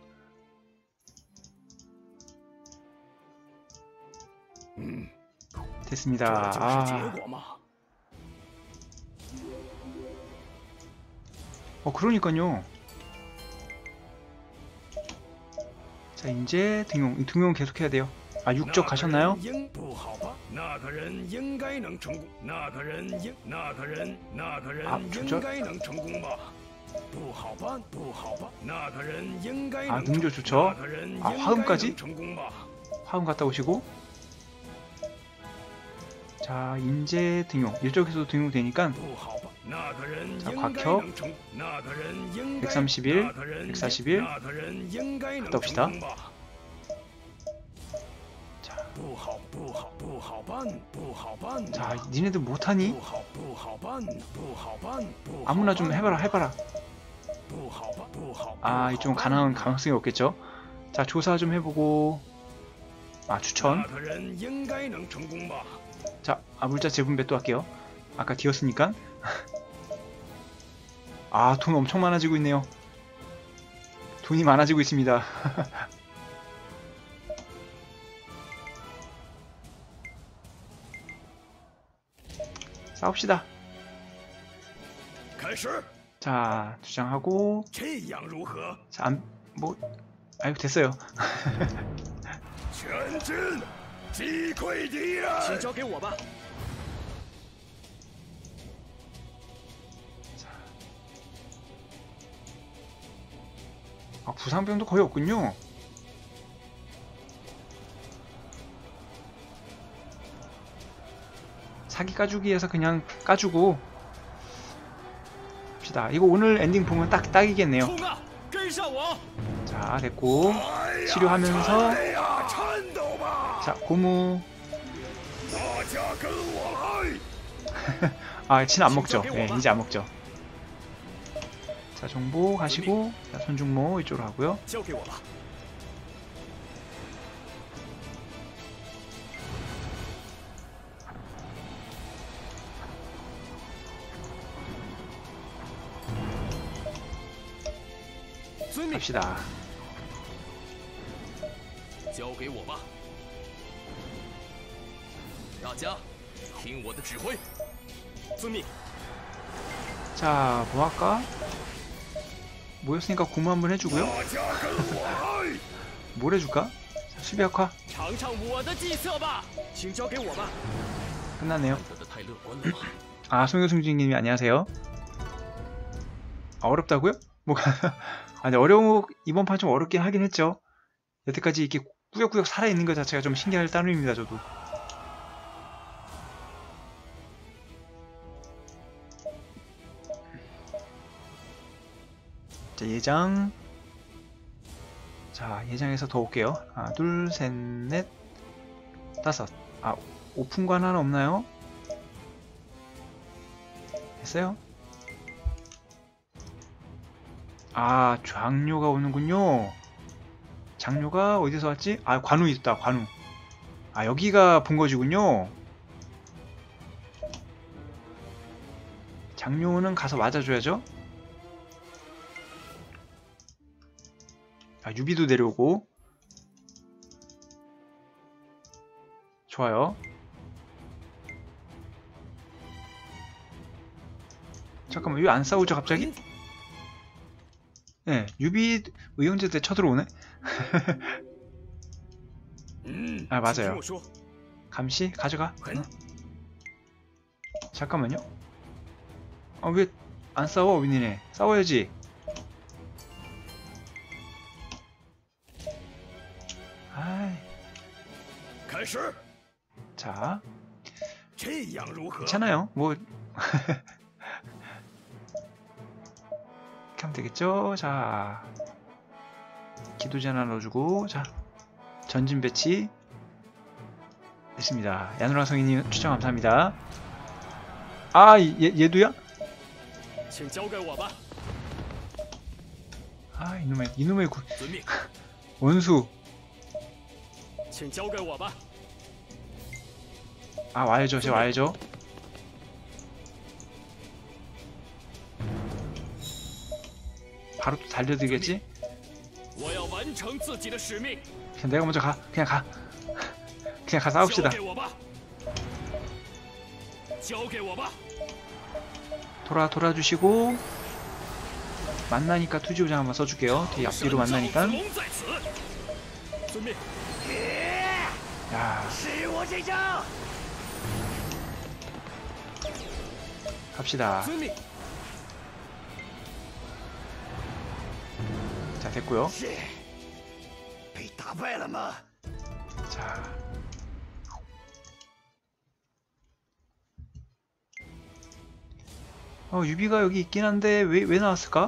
됐습니다. 그러니까요. 자, 이제 등용 계속 해야 돼요. 육적 가셨나요? 조절? 능조 좋죠. 화음까지? 화음 갔다 오시고. 자, 인재 등용. 이쪽에서도 등용 되니까. 자, 곽혁 131, 141 갔다 옵시다. 자, 니네들 못하니? 아무나 좀 해봐라. 이쪽은 가능한 가능성이 없겠죠. 자, 조사 좀 해보고. 추천. 자, 물자 재분배 또 할게요. 아까 뒤였으니까. 아, 돈 엄청 많아지고 있네요. 돈이 많아지고 있습니다. 싸웁시다. 자, 주장하고. 자, 뭐, 아이고, 됐어요. 아, 부상병도 거의 없군요. 사기 까주기에서 그냥 까주고 합시다. 이거 오늘 엔딩 보면 딱이겠네요. 자, 됐고 치료하면서 자, 고무. 아, 친 안 먹죠. 네, 이제 안 먹죠. 자, 정보 가시고, 자, 손중모 이쪽으로 하고요. 갑시다. 자, 뭐 할까? 모였으니까 고무 한번 해주고요. 뭘 해줄까? 자, 수비학화. 끝났네요. 아, 송효승주님이 안녕하세요. 아, 어렵다고요? 뭐가? 아니, 이번 판 좀 어렵긴 하긴 했죠. 여태까지 이렇게 꾸역꾸역 살아있는 것 자체가 좀 신기할 따름입니다, 저도. 자, 예장. 자, 예장에서 더 올게요. 하나, 둘, 셋, 넷, 다섯. 아, 오픈관 하나 없나요? 됐어요? 아, 장료가 오는군요. 장료가 어디서 왔지? 아, 관우 있다, 관우. 아, 여기가 본거지군요. 장료는 가서 맞아줘야죠. 아, 유비도 내려오고. 좋아요. 잠깐만, 왜 안 싸우죠 갑자기? 네, 유비 의형제 때 쳐들어오네? 아, 맞아요. 감시? 가져가. 응. 잠깐만요. 아, 왜 안 싸워, 윈이네. 싸워야지. 아이. 자. 괜찮아요. 뭐. 하면 되겠죠? 자, 기도제 하나 넣어주고, 자, 전진 배치 됐습니다. 야누라 성인님 추천 감사합니다. 아, 얘도야? 아, 이놈의 원수. 아, 와야죠, 쟤 와야죠. 바로 또 달려들겠지? 그냥 내가 먼저 가. 그냥 가. 그냥 가 싸웁시다. 돌아주시고. 만나니까 투지오장 한번 써줄게요. 뒤에 앞뒤로 만나니까. 야. 갑시다. 자, 됐고요. 자, 유비가 여기 있긴 한데 왜 나왔을까?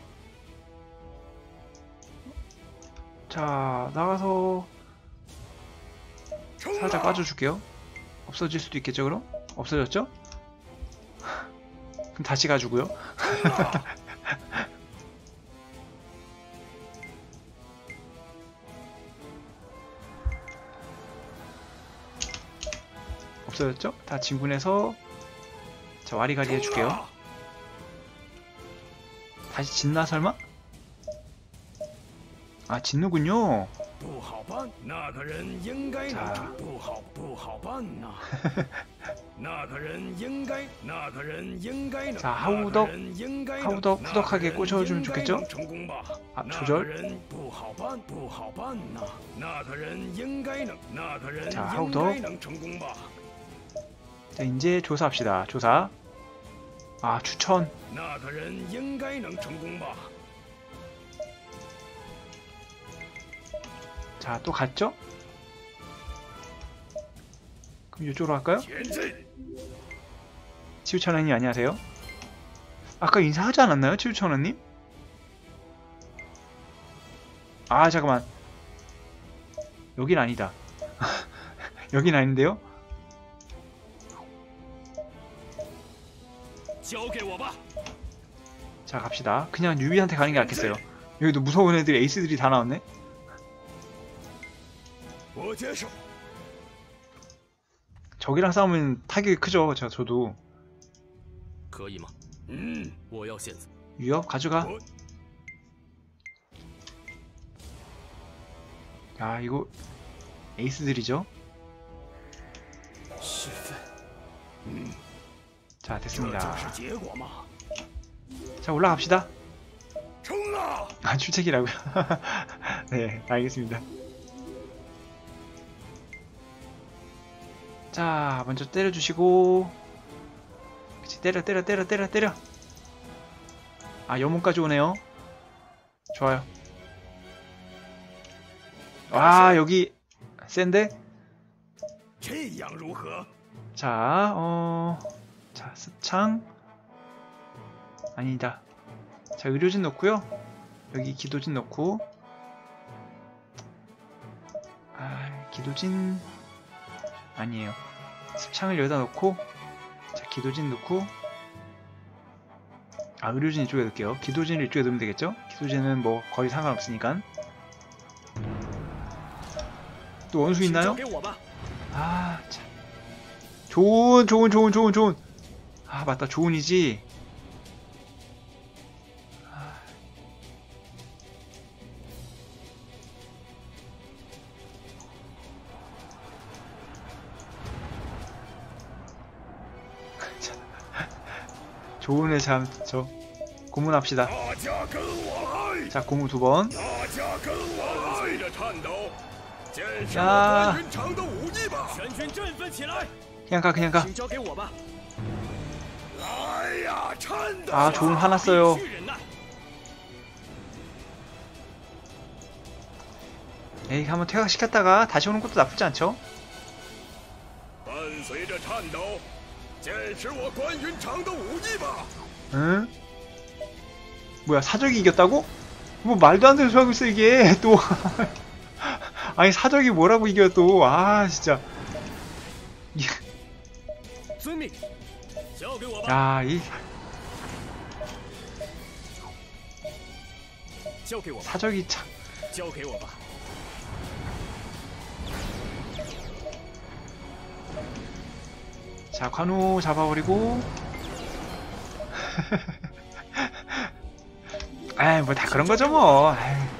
자, 나가서 살짝 빠져줄게요. 없어질 수도 있겠죠, 그럼? 없어졌죠? 그럼 다시 가주고요. 없어졌죠? 다 진군해서 자, 와리가리 해줄게요. 다시 짓나 설마? 아, 짓누군요. 자. 자, 하우덕 후덕하게 꽂혀주면 좋겠죠? 아, 조절. 자, 하우덕. 자, 이제 조사합시다. 조사. 아, 추천. 자, 또 갔죠? 그럼 이쪽으로 갈까요? 치우천원님 안녕하세요. 아까 인사하지 않았나요? 치우천원님? 아, 잠깐만. 여긴 아니다. 여긴 아닌데요? 자, 갑시다. 그냥 유비한테 가는 게 낫겠어요. 여기도 무서운 애들이, 에이스들이 다 나왔네. 적이랑 싸우면 타격이 크죠. 저도. 위협 가져가. 야, 이거 에이스들이죠. 자, 됐습니다. 자, 올라갑시다. 아, 출첵이라고요? 네, 알겠습니다. 자, 먼저 때려주시고. 그치, 때려. 아, 염원까지 오네요. 좋아요. 와, 여기 센데? 자, 자, 습창. 아니다. 자, 의료진 넣고요. 여기 기도진 넣고. 아, 기도진 아니에요. 습창을 여기다 넣고. 자, 기도진 넣고. 아, 의료진 이쪽에 넣을게요. 기도진을 이쪽에 넣으면 되겠죠? 기도진은 뭐 거의 상관없으니까. 또 원수 있나요? 아, 참. 좋은. 아, 맞다. 좋은이지. 좋은애 참, 저 고문합시다. 자, 고문 2번. 야, 그냥 가. 아, 좋은 화났어요. 에이, 한번 퇴각시켰다가 다시 오는 것도 나쁘지 않죠? 응? 뭐야, 사적이 이겼다고? 뭐 말도 안 되는 소리 하고 있어 이게 또. 아니, 사적이 뭐라고 이겨 또. 아, 진짜. 야, 이 사적이 참. 자, 관우 잡아버리고. 에이, 뭐 다 그런 거죠 뭐.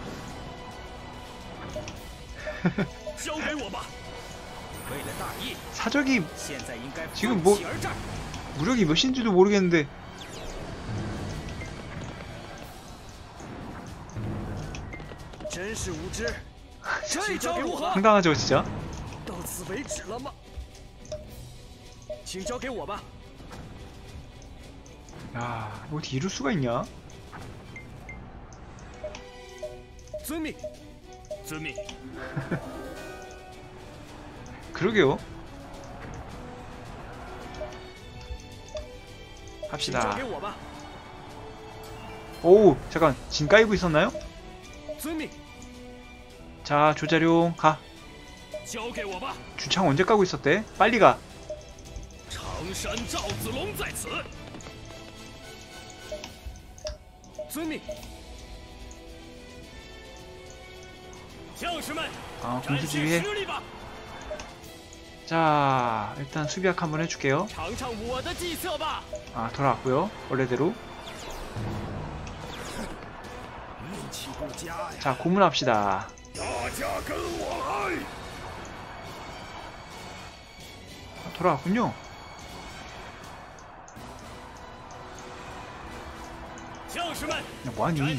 사적이 지금 뭐 무력이 몇인지도 모르겠는데. 황당하죠 진짜. 야, 뭐 어떻게 이럴 수가 있냐? 그러게요. 합시다. 오우, 잠깐, 진 까이고 있었나요? 자, 조자룡 가. 주창 언제 까고 있었대? 빨리 가. 아, 공수지휘해. 자, 일단 수비학 한번 해줄게요. 아, 돌아왔고요. 원래대로. 자, 고문합시다. 돌아왔군요. 뭐하니?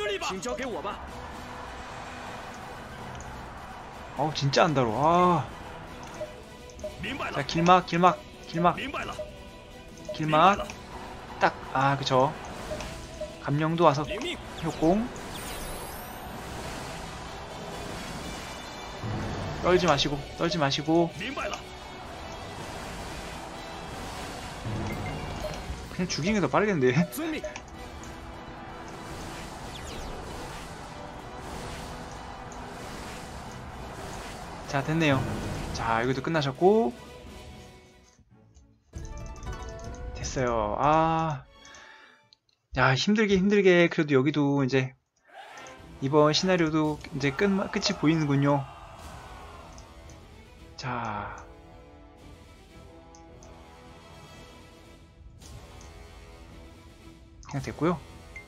어우, 진짜 안 다뤄. 아. 자, 길막. 딱. 아, 그쵸. 감령도 와서 효공. 떨지 마시고. 그냥 죽이는 게 더 빠르겠는데. 자, 됐네요. 자, 여기도 끝나셨고. 됐어요. 아. 야, 힘들게 그래도 여기도 이제 이번 시나리오도 이제 끝이 보이는군요. 자. 그냥 됐고요.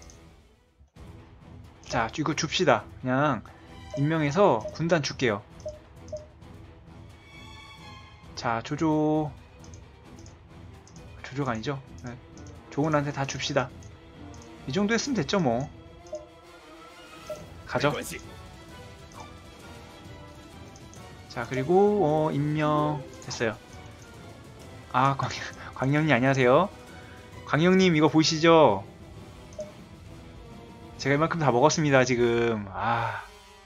자, 이거 줍시다. 그냥 임명해서 군단 줄게요. 자, 조조가 아니죠? 네. 조은한테 다 줍시다. 이 정도 했으면 됐죠, 뭐. 가죠. 자, 그리고 임명 됐어요. 아, 광영님 안녕하세요. 광영님 이거 보이시죠? 제가 이만큼 다 먹었습니다, 지금. 아.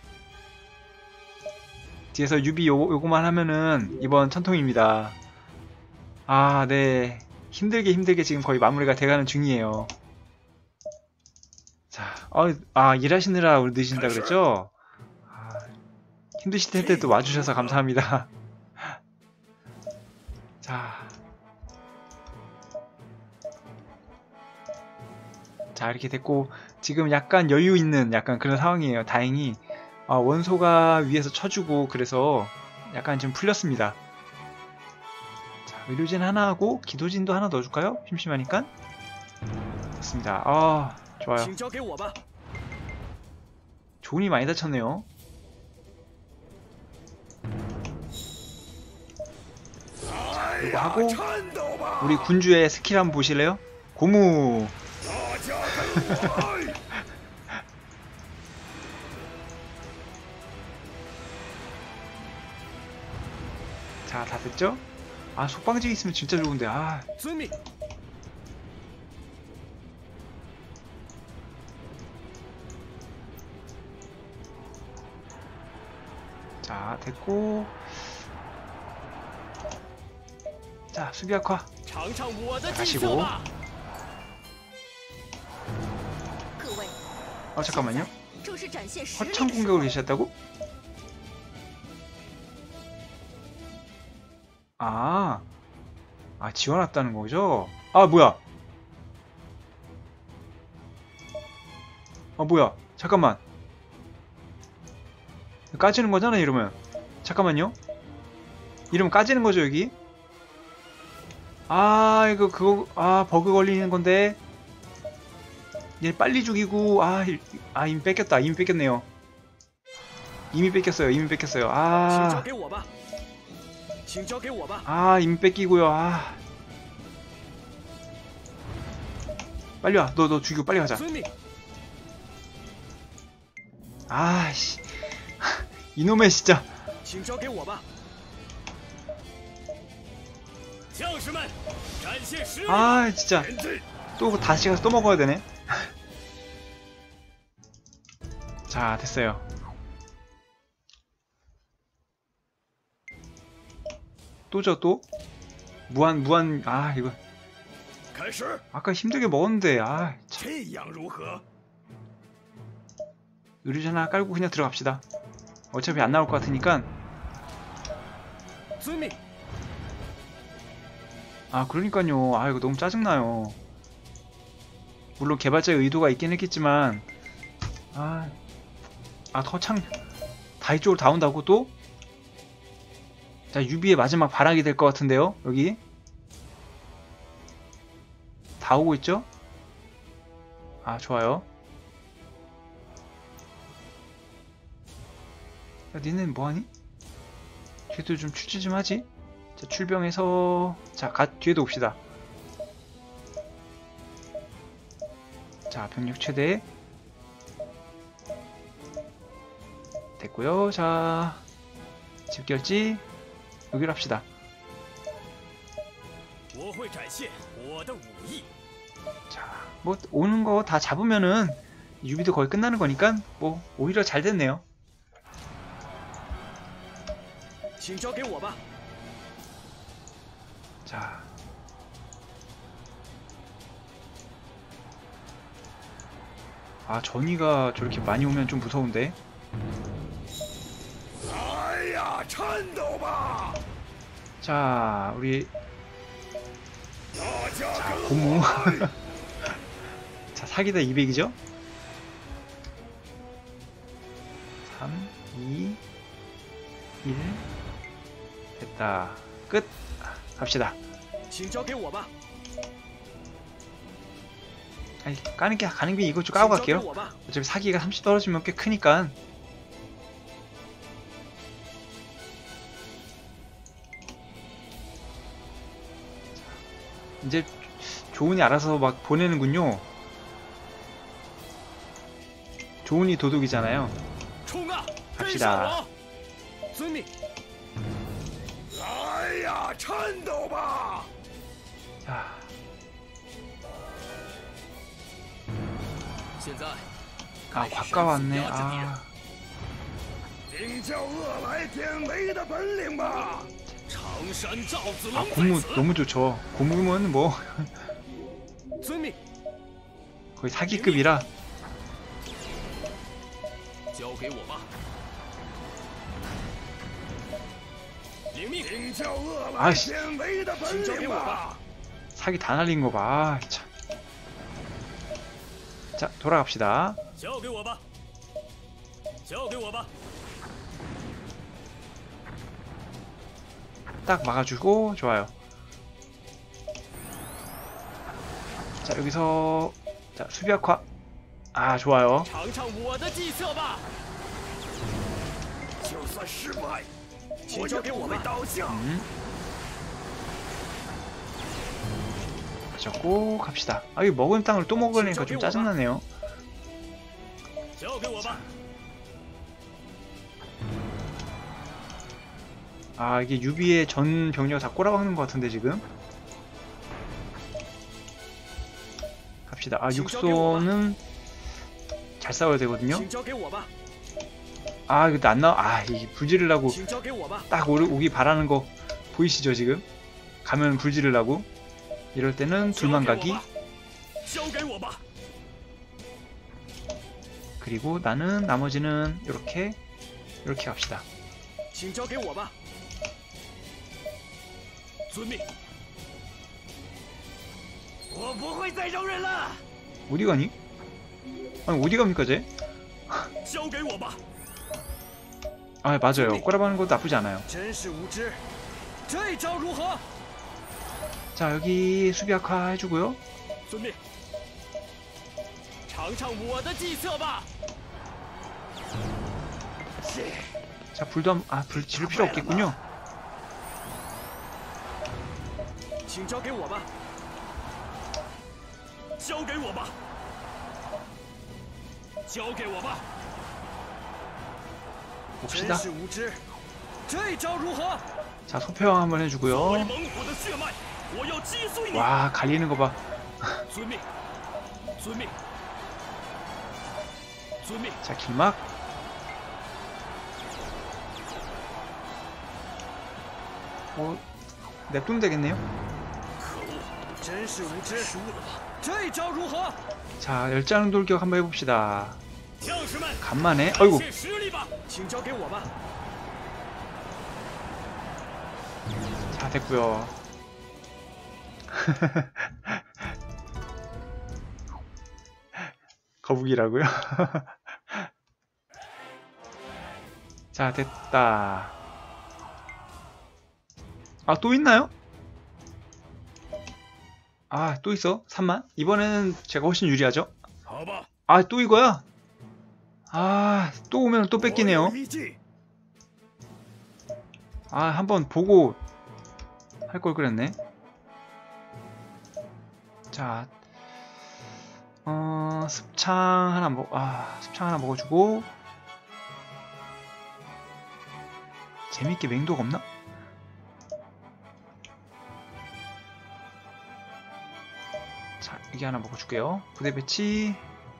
뒤에서 유비 요거만 하면은 이번 천통입니다. 아, 네. 힘들게 지금 거의 마무리가 돼가는 중이에요. 자, 일하시느라 우리 늦으신다 그랬죠? 아, 힘드실 텐데 또 와주셔서 감사합니다. 자, 이렇게 됐고, 지금 약간 여유 있는 약간 그런 상황이에요. 다행히. 원소가 위에서 쳐주고 그래서 약간 좀 풀렸습니다. 자, 의료진 하나 하고 기도진도 하나 넣어줄까요? 심심하니까. 됐습니다. 좋아요. 조은이 많이 다쳤네요. 자, 이거 하고 우리 군주의 스킬 한번 보실래요? 고무. 자, 다 됐죠? 아, 속방지기 있으면 진짜 좋은데. 아. 자, 됐고. 자, 수비학화 가시고. 잠깐만요. 허창 공격을 계셨다고? 지원 왔다는 거죠? 뭐야? 뭐야? 잠깐만. 까지는 거잖아, 이러면. 잠깐만요. 이러면 까지는 거죠, 여기? 버그 걸리는 건데. 얘 빨리 죽이고, 이미 뺏겼다. 이미 뺏겼네요. 이미 뺏겼어요. 이미 뺏기고요. 빨리 와. 너 죽이고 빨리 가자. 씨. 이놈의 진짜. 진짜. 또 다시 가서 또 먹어야 되네. 자, 됐어요. 또죠, 또? 무한, 이거. 아까 힘들게 먹었는데, 참. 의료전 하나 깔고 그냥 들어갑시다. 어차피 안 나올 것 같으니까. 그러니까요. 이거 너무 짜증나요. 물론 개발자의 의도가 있긴 했겠지만, 더 창, 다 이쪽으로 다 온다고 또? 자, 유비의 마지막 발악이 될 것 같은데요. 여기 다 오고 있죠? 아, 좋아요. 야, 니는 뭐하니? 뒤에도 좀 출제 좀 하지? 자, 출병해서 자, 뒤에도 옵시다. 자, 병력 최대 됐고요. 자, 집결지 여기로 합시다. 자, 뭐 오는 거 다 잡으면은 유비도 거의 끝나는 거니까 뭐 오히려 잘 됐네요. 자, 아, 전이가 저렇게 많이 오면 좀 무서운데. 자, 우리 자, 고무 자, 사기다 200이죠? 3, 2, 1 됐다. 끝! 갑시다. 아니, 가는 게 이거 좀 까고 갈게요. 어차피 사기가 30 떨어지면 꽤 크니까. 이제 조은이 알아서 막 보내는군요. 조은이 도둑이잖아요. 갑시다. 자, 아, 과가 왔네. 아, 아, 고무 너무 좋죠. 고무면 뭐 거의 사기급이라. 아이씨, 사기 다 날린 거 봐. 아, 참. 자, 돌아갑시다. 딱 막아주고. 좋아요. 자, 여기서 자, 수비학화. 아, 좋아요. 가졌고 갑시다. 아, 이 먹은 땅을 또 먹으려니까 좀 짜증나네요. 자. 아, 이게 유비의 전 병력 다 꼬라박는 것 같은데 지금. 갑시다. 아, 육소는 잘 싸워야 되거든요. 아, 이거 안 나와. 아, 이게 불 지르려고 딱 오기 바라는 거 보이시죠 지금? 가면 불 지르려고. 이럴 때는 둘만 가기. 그리고 나는 나머지는 이렇게 갑시다. 어디 가니? 아니, 어디 갑니까 쟤? 아, 맞아요. 꼬라박는 것도 나쁘지 않아요. 자, 여기 수비학화 해주고요. 자, 불도 불 지를 필요 없겠군요. 봅시다. 자, 소표왕 한번 해주고요. 와, 갈리는 거 봐. 자, 길막. 냅두면 되겠네요. 자, 열장 돌격 한번 해봅시다. 간만에. 어이구. 자, 됐고요. 거북이라고요? 자, 됐다. 아, 또 있나요? 아, 또 있어? 3만? 이번에는 제가 훨씬 유리하죠? 아, 또 이거야? 아, 또 오면 또 뺏기네요. 아, 한번 보고 할 걸 그랬네. 자, 습창 하나 습창 하나 먹어주고. 재밌게 맹독 없나? 자, 여기 하나 먹어줄게요. 부대 배치.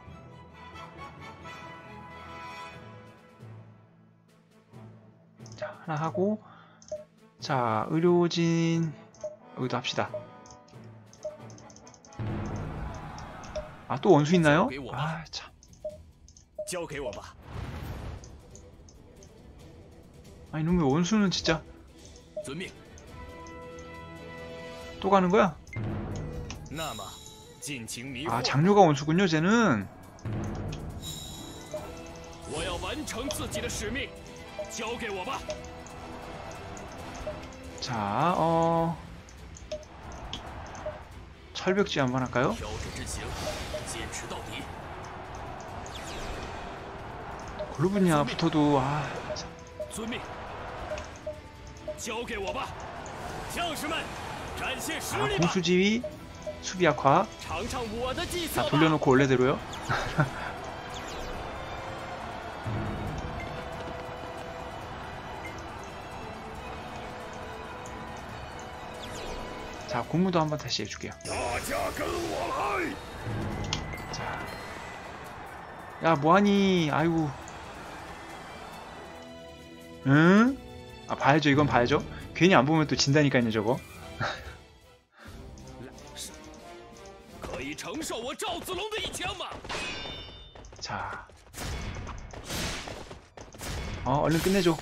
자, 하나 하고. 자, 의료진 여기도 합시다. 아, 또 원수 있나요? 아, 참. 아니, 놈의 원수는 진짜. 또 가는 거야? 아, 장료가 원수군요, 쟤는. 자, 철벽지 한번 할까요? 글루브냐 붙어도 공수지휘 수비 약화. 다 돌려놓고 원래대로요. 자, 공무도 한번 다시 해줄게요. 자, 야, 뭐하니? 아이고. 응? 아, 봐야죠. 이건 봐야죠. 괜히 안 보면 또 진다니까요, 저거. 자, 얼른 끝내줘.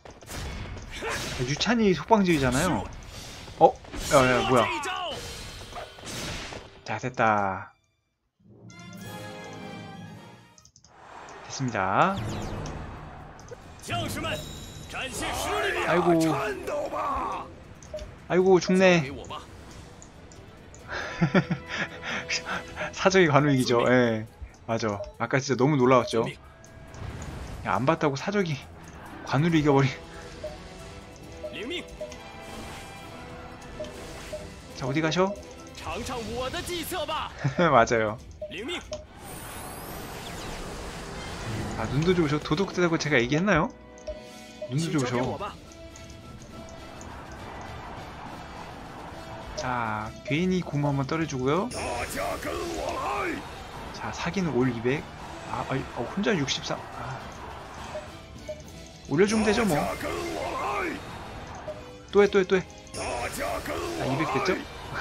유찬이 속방지휘잖아요. 야, 뭐야. 자, 됐다. 됐습니다. 아이고, 죽네. 사적이 관우이기죠. 예, 맞아. 아까 진짜 너무 놀라웠죠. 야, 안 봤다고 사적이 관우를 이겨버리. 자, 어디 가셔? 맞아요. 아, 눈도 좋으셔. 도둑되다고 제가 얘기했나요? 눈도 좋으셔. 자, 괜히 고무 한번 떨어주고요. 자, 사기는 올 200. 혼자 63. 올려주면 되죠, 뭐. 또 해. 자, 200 됐죠?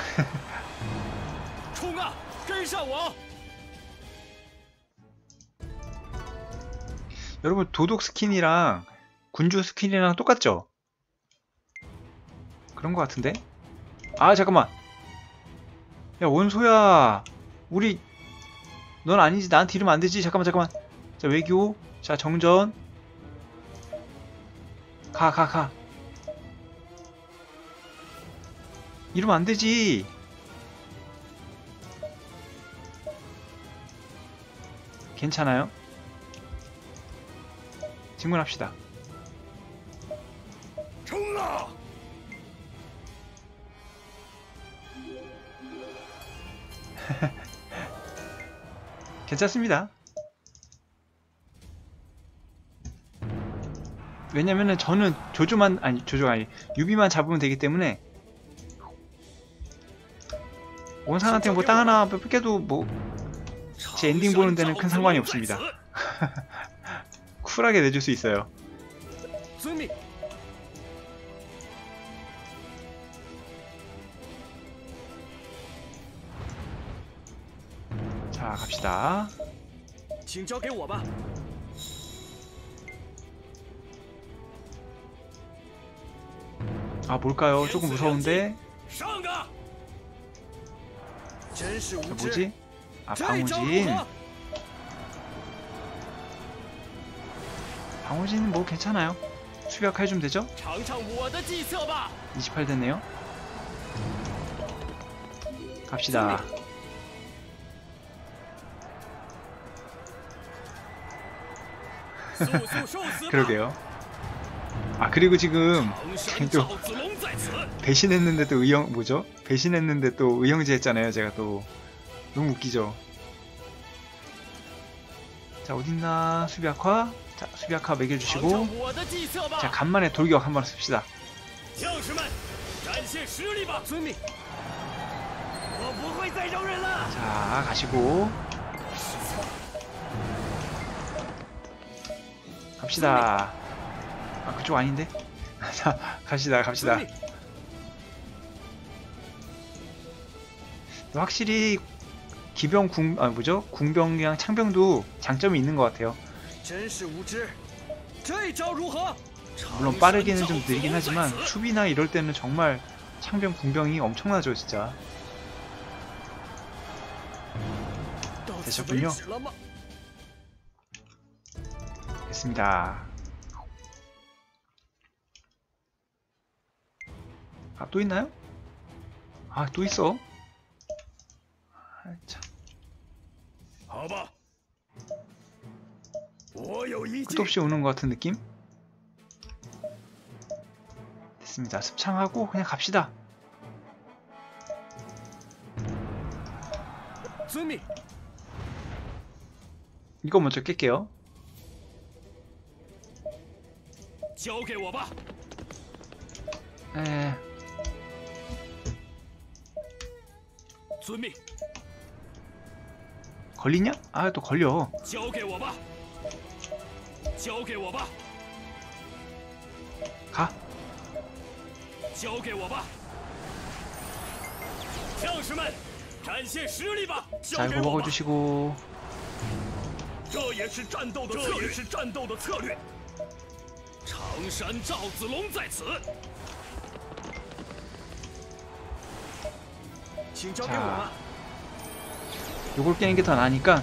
여러분, 도둑 스킨이랑 군주 스킨이랑 똑같죠? 그런 것 같은데? 아, 잠깐만. 야, 원소야. 넌 아니지. 나한테 이러면 안 되지. 잠깐만. 자, 외교. 자, 정전. 가. 이러면 안 되지. 괜찮아요? 질문합시다. 괜찮습니다. 왜냐면은 저는 유비만 잡으면 되기 때문에 원상한테 뭐 땅 하나 뺏겨도 뭐 제 엔딩 보는 데는 큰 상관이 없습니다. 쿨하게 내줄 수 있어요. 자, 갑시다. 아, 뭘까요? 조금 무서운데. 뭐지? 아, 방어진 뭐 괜찮아요. 수비학화 해주면 되죠? 28 됐네요. 갑시다. 그러게요. 아 그리고 지금 또 배신했는데 또 뭐죠? 배신했는데 또 의형제 했잖아요. 제가 또 너무 웃기죠. 자 어딨나 수비학화. 자 수비학화 매겨주시고, 자 간만에 돌격 한번 씁시다. 자 가시고 갑시다. 아 그쪽 아닌데? 자 갑시다. 확실히 기병 뭐죠? 궁병이랑 창병도 장점이 있는 것 같아요. 물론 빠르기는 좀 느리긴 하지만 수비나 이럴 때는 정말 창병 궁병이 엄청나죠 진짜. 되셨군요. 됐습니다. 아 또 있나요? 아 또 있어. 참. 끝도 없이 오는 것 같은 느낌? 됐습니다. 습창하고 그냥 갑시다. 이거 먼저 깰게요. 걸리냐? 아 또 걸려. 가. 자 이거 먹어주시고. 자 요걸 깨는 게 더 나으니까.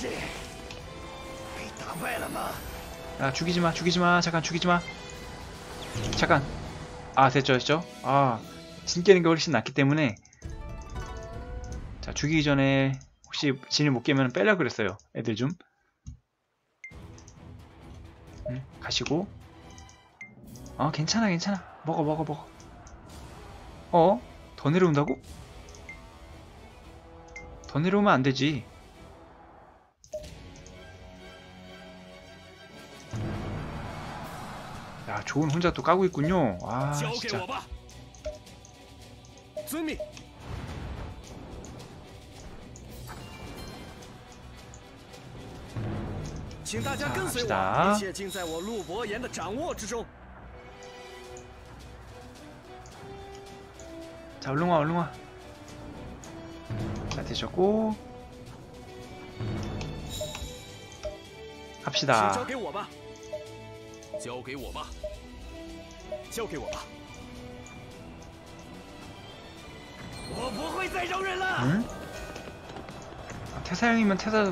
야 죽이지마. 잠깐 죽이지마. 잠깐. 아 됐죠. 아 진 깨는 게 훨씬 낫기 때문에. 자 죽이기 전에 혹시 진을 못 깨면 빼려고 그랬어요. 애들 좀. 가시고. 괜찮아. 먹어. 더 내려온다고? 더 내려오면 안 되지. 야, 좋은 혼자 또 까고 있군요. 아, 진짜. 자, 갑시다. 자, 얼른 와. 자, 되셨고. 갑시다. 응? 태사형이면 태사.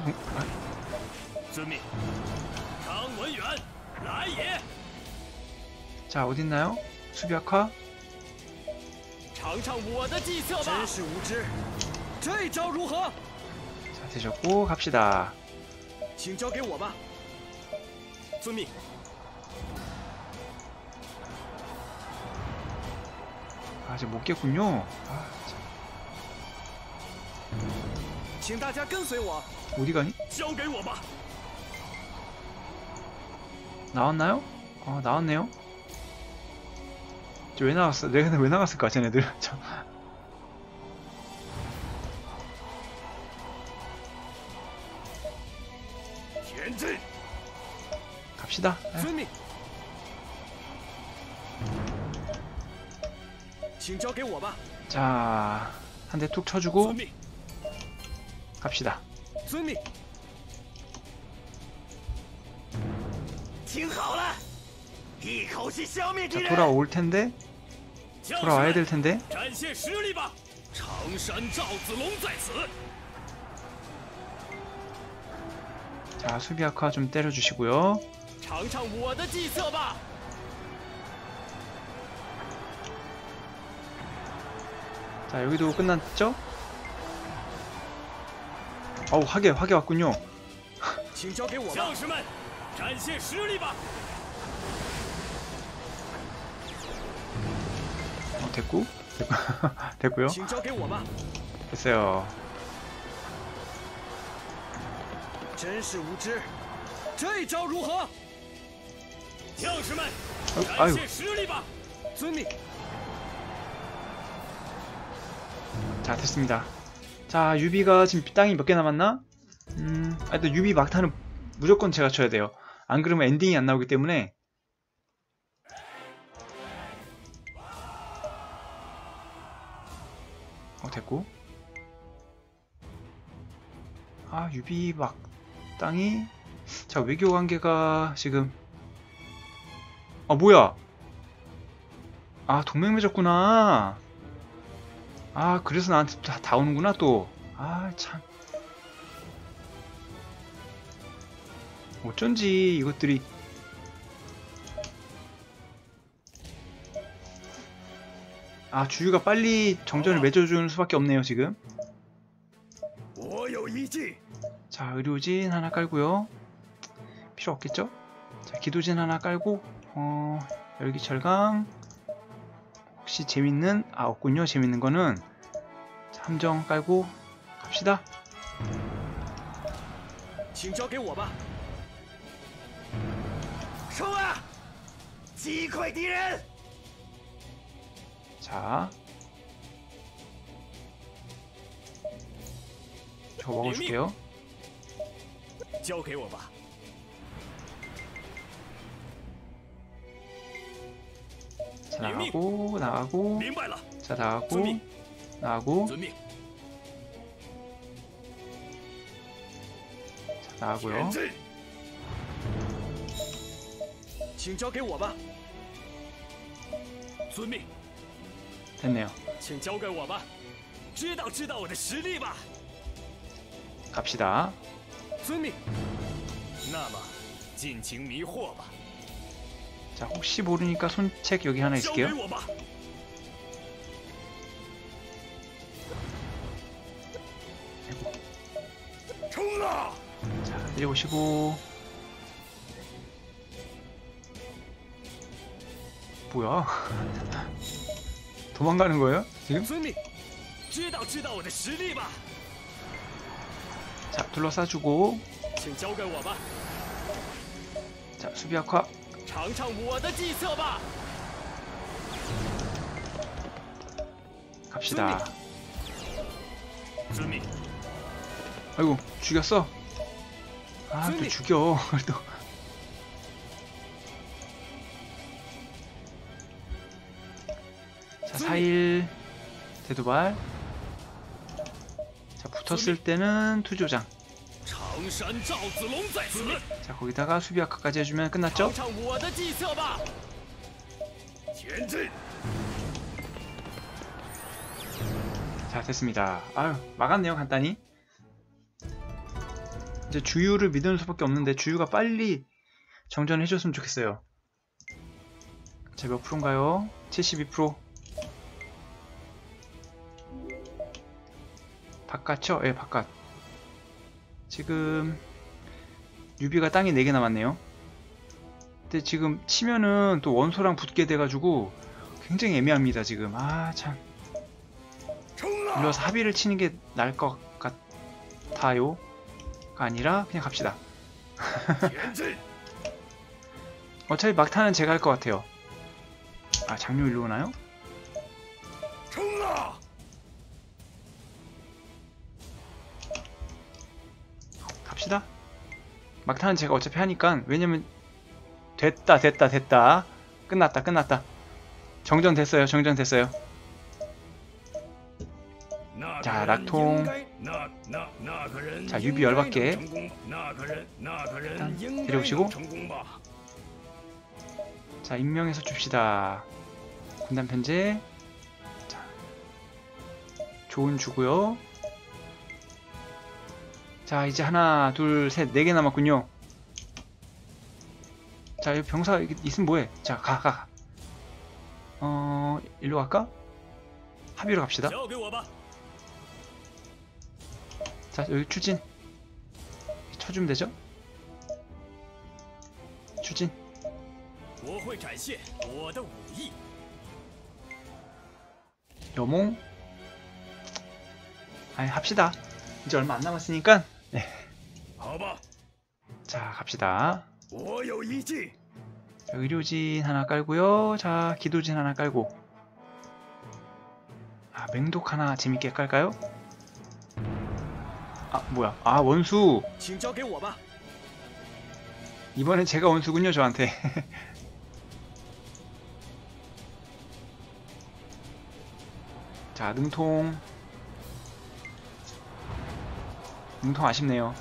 자 어딨나요? 수비학화. 자 되셨고 갑시다. 아직 못 깼군요. 어디 가니? 나왔나요? 나왔네요. 저 왜 나왔어? 내가 왜 나갔을까, 쟤네들? 갑시다. 자, 한 대 툭 쳐주고 갑시다. 자, 돌아올 텐데, 돌아와야 될 텐데. 자, 수비학화 좀 때려주시고요. 자, 여기도 끝났죠? 어우, 화계 왔군요. 请交给我吧，将士们，展现实力吧。 됐고? 됐고요. 请交给我吧， 됐어요. 真是无知，这招如何？将士们， 아유. 展现实力吧。遵命。 자, 됐습니다. 자, 유비가 지금 땅이 몇 개 남았나? 또 유비 막타는 무조건 제가 쳐야 돼요. 안 그러면 엔딩이 안 나오기 때문에. 됐고. 아, 유비 막땅이. 자, 외교 관계가 지금. 뭐야? 아, 동맹 맺었구나. 아, 그래서 나한테 다 오는구나 또. 아, 참. 어쩐지 이것들이. 아, 주유가 빨리 정전을 맺어주는 수밖에 없네요 지금. 자, 의료진 하나 깔고요. 필요 없겠죠? 자, 기도진 하나 깔고 열기철강. 혹시 재밌는, 없군요. 재밌는 거는. 자, 함정 깔고 갑시다. 请交给我吧。冲啊！击溃敌人！ 자, 저거 먹어줄게요. 交给我吧。 자, 나가고. 明白了。 자, 나가고. 遵命。 자, 나가고요. 请交给我吧。遵命。 됐네요. 请交给我吧，知道我的实力吧。 갑시다. 遵命。那么，尽情迷惑吧。 자, 혹시 모르니까 손책 여기 하나 交给 있을게요. 我吧。 冲啊！ 자, 이리 오시고. 뭐야? 도망가는 거예요? 지금? 遵命，知道我的实力吧。 자, 둘러싸주고. 请交给我吧， 자, 수비 악화. 尝尝我的计策吧。 갑시다. 遵命。 아이고, 죽였어. 아, 또 죽여. 또. 자, 4일 대도발. 자, 붙었을 때는 투조장. 常山赵子龙在此。 자, 거기다가 수비 아카까지 해주면 끝났죠? 尝尝我的计策吧。前进。 자, 됐습니다. 아유, 막았네요, 간단히. 이제 주유를 믿을 수밖에 없는데 주유가 빨리 정전해줬으면 좋겠어요. 자, 몇 프로인가요? 72%. 바깥이요? 예, 바깥. 지금 유비가 땅이 4개 남았네요. 근데 지금 치면은 또 원소랑 붙게 돼가지고 굉장히 애매합니다 지금. 아, 참. 일로 와서 합의를 치는 게 나을 것 같아요. 가 아니라 그냥 갑시다. 어차피 막타는 제가 할 것 같아요. 아, 장류 일로 오나요? 갑시다. 막타는 제가 어차피 하니까. 왜냐면 됐다. 끝났다. 정전됐어요. 자, 락통. 자, 유비 열받게 일단 데려오시고. 자, 임명해서 줍시다. 군단 편제. 자, 좋은 주고요. 자, 이제 하나, 둘, 셋, 4개 남았군요. 자, 여기 병사 있으면 뭐해? 자, 가. 일로 갈까? 합의로 갑시다. 자, 여기 추진 쳐주면 되죠? 추진. 여몽. 아니, 합시다. 이제 얼마 안 남았으니까. 네. 자, 갑시다. 자, 의료진 하나 깔고요. 자, 기도진 하나 깔고. 아, 맹독 하나 재밌게 깔까요? 아, 뭐야. 아, 원수. 이번엔 제가 원수군요, 저한테. 자, 능통. 능통 아쉽네요.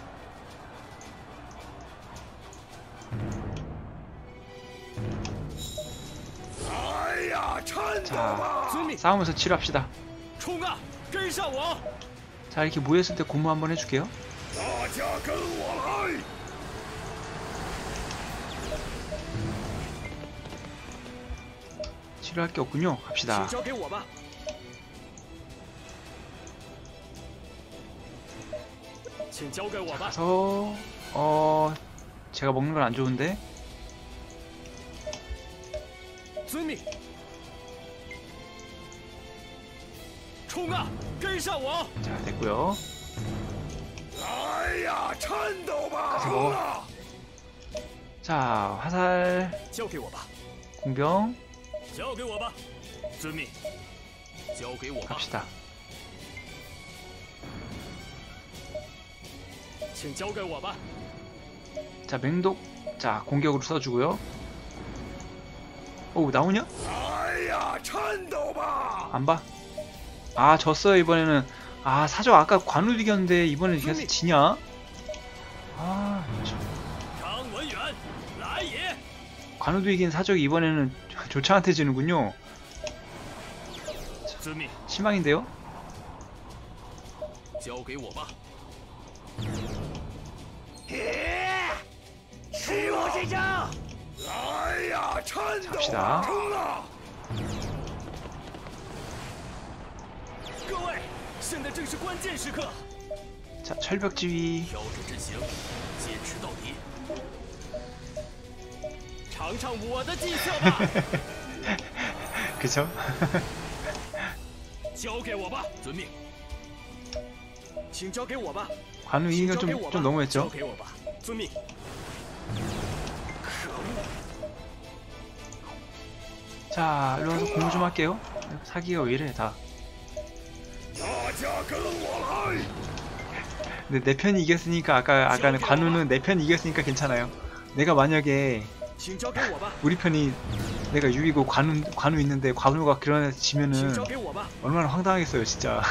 자, 싸우면서 치료합시다. 자, 이렇게 모였을 때 고무 한번 해줄게요. 치료할 게 없군요. 갑시다. 가서 제가 먹는 건 안 좋은데. 자, 됐고요. 가서 먹어. 자, 화살. 공병. 갑시다. 자, 맹독. 자, 공격으로 써주고요. 오, 나오냐? 안 봐. 아, 졌어요 이번에는. 아, 사적 아까 관우 이겼는데 이번에 계속 지냐? 아, 참. 관우도 이긴 사적이 이번에는 조차한테 지는군요. 참, 실망인데요? 갑시다. 자, 철벽지휘. 그쵸? 관우 이긴 건 좀 너무했죠? 자, 일로 와서 공부 좀 할게요. 사기가 왜 이래 다. 근데 내 편이 이겼으니까 아까는 관우는 내 편이 이겼으니까 괜찮아요. 내가 만약에 우리 편이 내가 유이고 관우 있는데 관우가 그런 애서 지면은 얼마나 황당하겠어요 진짜.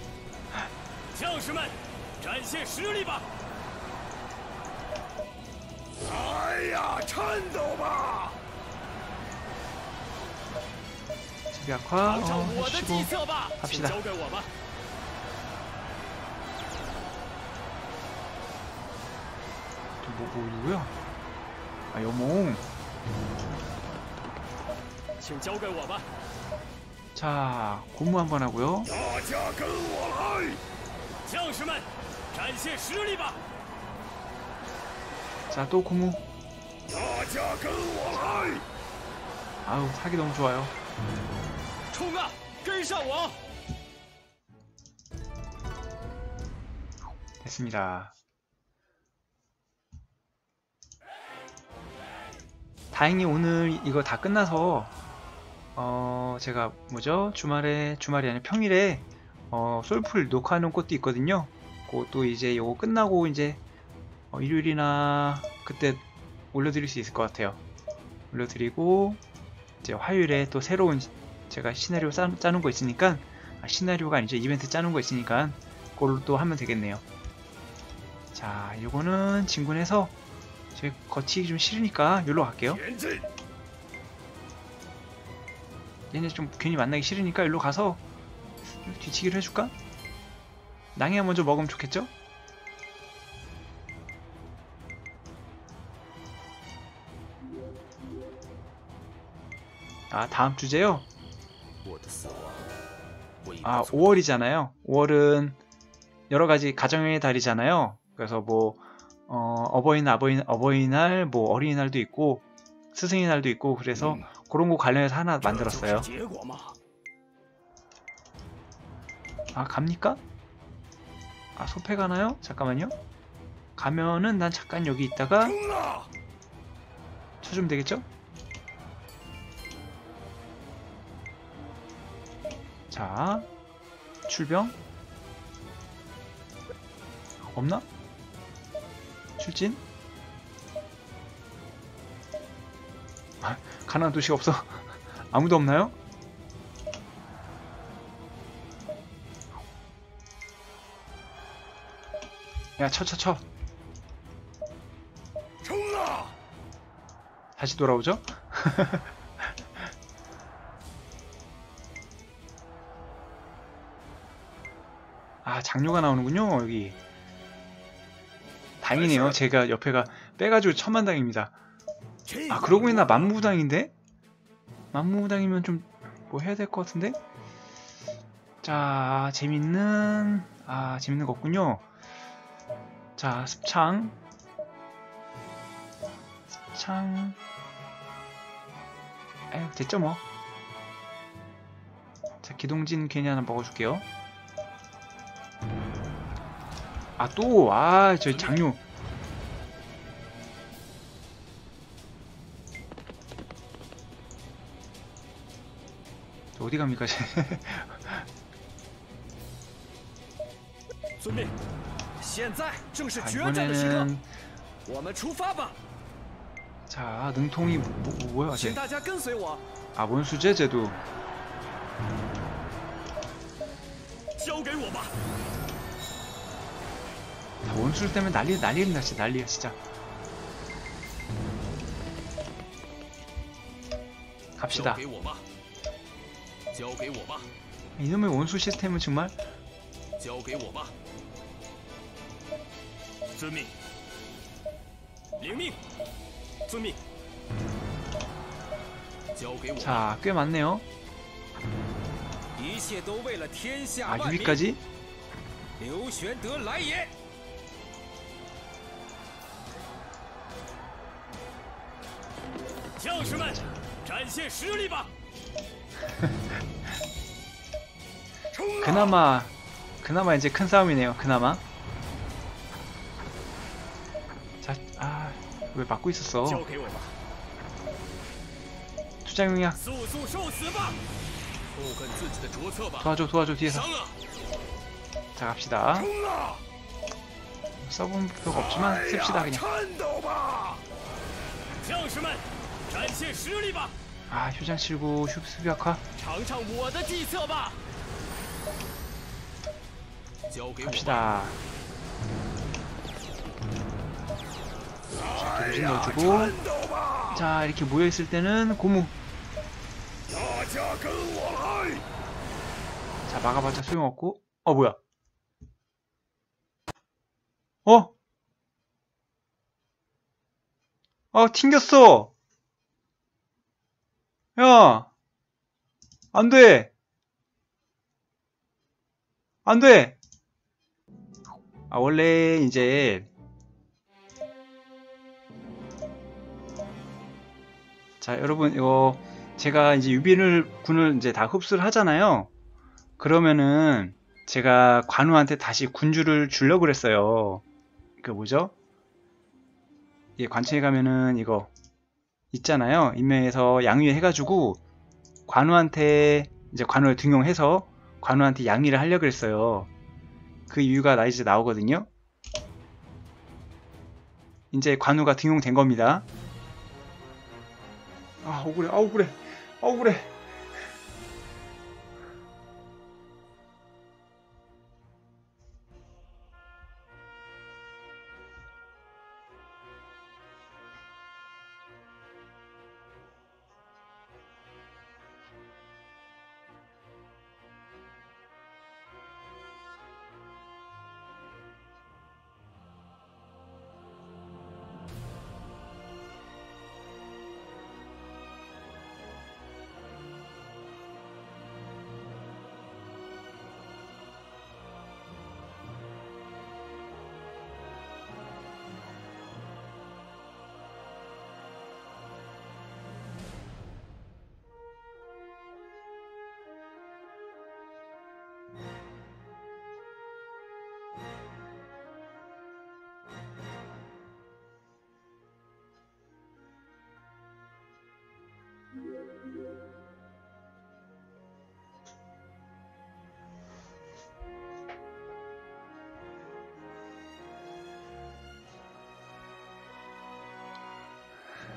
집약화 해주시고 합시다. 뭐고요? 아, 여몽. 자, 고무 한번 하고요. 자, 또 고무. 아우, 사기 너무 좋아요. 됐습니다. 다행히 오늘 이거 다 끝나서 제가 주말이 아니라 평일에 솔풀 녹화하는 것도 있거든요. 그것도 이제 요거 끝나고 이제 일요일이나 그때 올려드릴 수 있을 것 같아요. 올려드리고 이제 화요일에 또 새로운 제가 시나리오 짜는 거 있으니까 시나리오가 아니죠, 이벤트 짜는 거 있으니까 그걸로 또 하면 되겠네요. 자, 요거는 진군해서 제 거치기 좀 싫으니까 여기로 갈게요. 얘네 좀 괜히 만나기 싫으니까 여기로 가서 뒤치기를 해줄까? 낭이야 먼저 먹으면 좋겠죠? 아, 다음 주제요? 아, 5월이잖아요. 5월은 여러 가지 가정의 달이잖아요. 그래서 뭐 어버이날, 어버이날, 뭐 어린이날도 있고 스승의 날도 있고 그래서 그런 거 관련해서 하나 만들었어요. 아, 갑니까? 아, 소패 가나요? 잠깐만요. 가면은 난 잠깐 여기 있다가 쳐주면 되겠죠? 자, 출병 없나? 출진? 아, 가난한 도시가 없어. 아무도 없나요? 야, 쳐. 다시 돌아오죠? 아, 장료가 나오는군요, 여기. 다행이네요. 제가 옆에가 빼가지고 천만당입니다. 아, 그러고 있나 만무당인데? 만무당이면 좀 뭐 해야 될 것 같은데? 자, 재밌는 거 없군요. 자, 습창. 에휴, 됐죠 뭐. 자, 기동진 괜히 하나 먹어줄게요. 아, 또! 아, 저 장류. 저 어디 갑니까? 이번에는 자, 능통이 뭐야? 아, 원수제 제도. 다 원수를 때문에 난리입니다. 진짜 난리야 진짜. 갑시다. 이놈의 원수 시스템은 정말. 자, 꽤 많네요. 아, 6위까지? 그나마 이제 큰 싸움이네요. 그나마. 자, 아, 왜 막고 있었어? 투자용이야. 도와줘 뒤에서. 자, 갑시다. 써본 필요가 없지만 씁시다 그냥. 아, 휴장 치고 수비학화. 갑시다. 자, 도진 넣어주고. 자, 이렇게 모여있을 때는 고무. 자, 막아봤자 소용없고. 뭐야? 튕겼어! 야! 안 돼! 안 돼! 아, 원래 이제 자, 여러분 이거 제가 이제 군을 이제 다 흡수를 하잖아요. 그러면은 제가 관우한테 다시 군주를 주려고 그랬어요. 그 뭐죠? 이 관청에 가면은 이거 있잖아요. 인명에서 양위 해가지고 관우한테 이제 관우를 등용해서 관우한테 양위를 하려고 그랬어요. 그 이유가 이제 나오거든요. 이제 관우가 등용된 겁니다. 아, 억울해.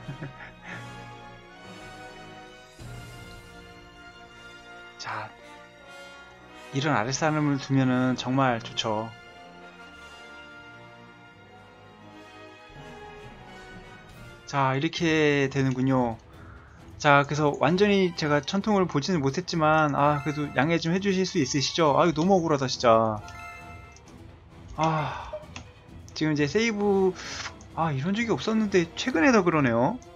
자, 이런 아랫사람을 두면은 정말 좋죠. 자, 이렇게 되는군요. 자, 그래서 완전히 제가 천통을 보지는 못했지만, 아, 그래도 양해 좀 해주실 수 있으시죠? 아, 이거 너무 억울하다, 진짜. 아, 지금 이제 세이브, 아, 이런 적이 없었는데, 최근에 더 그러네요.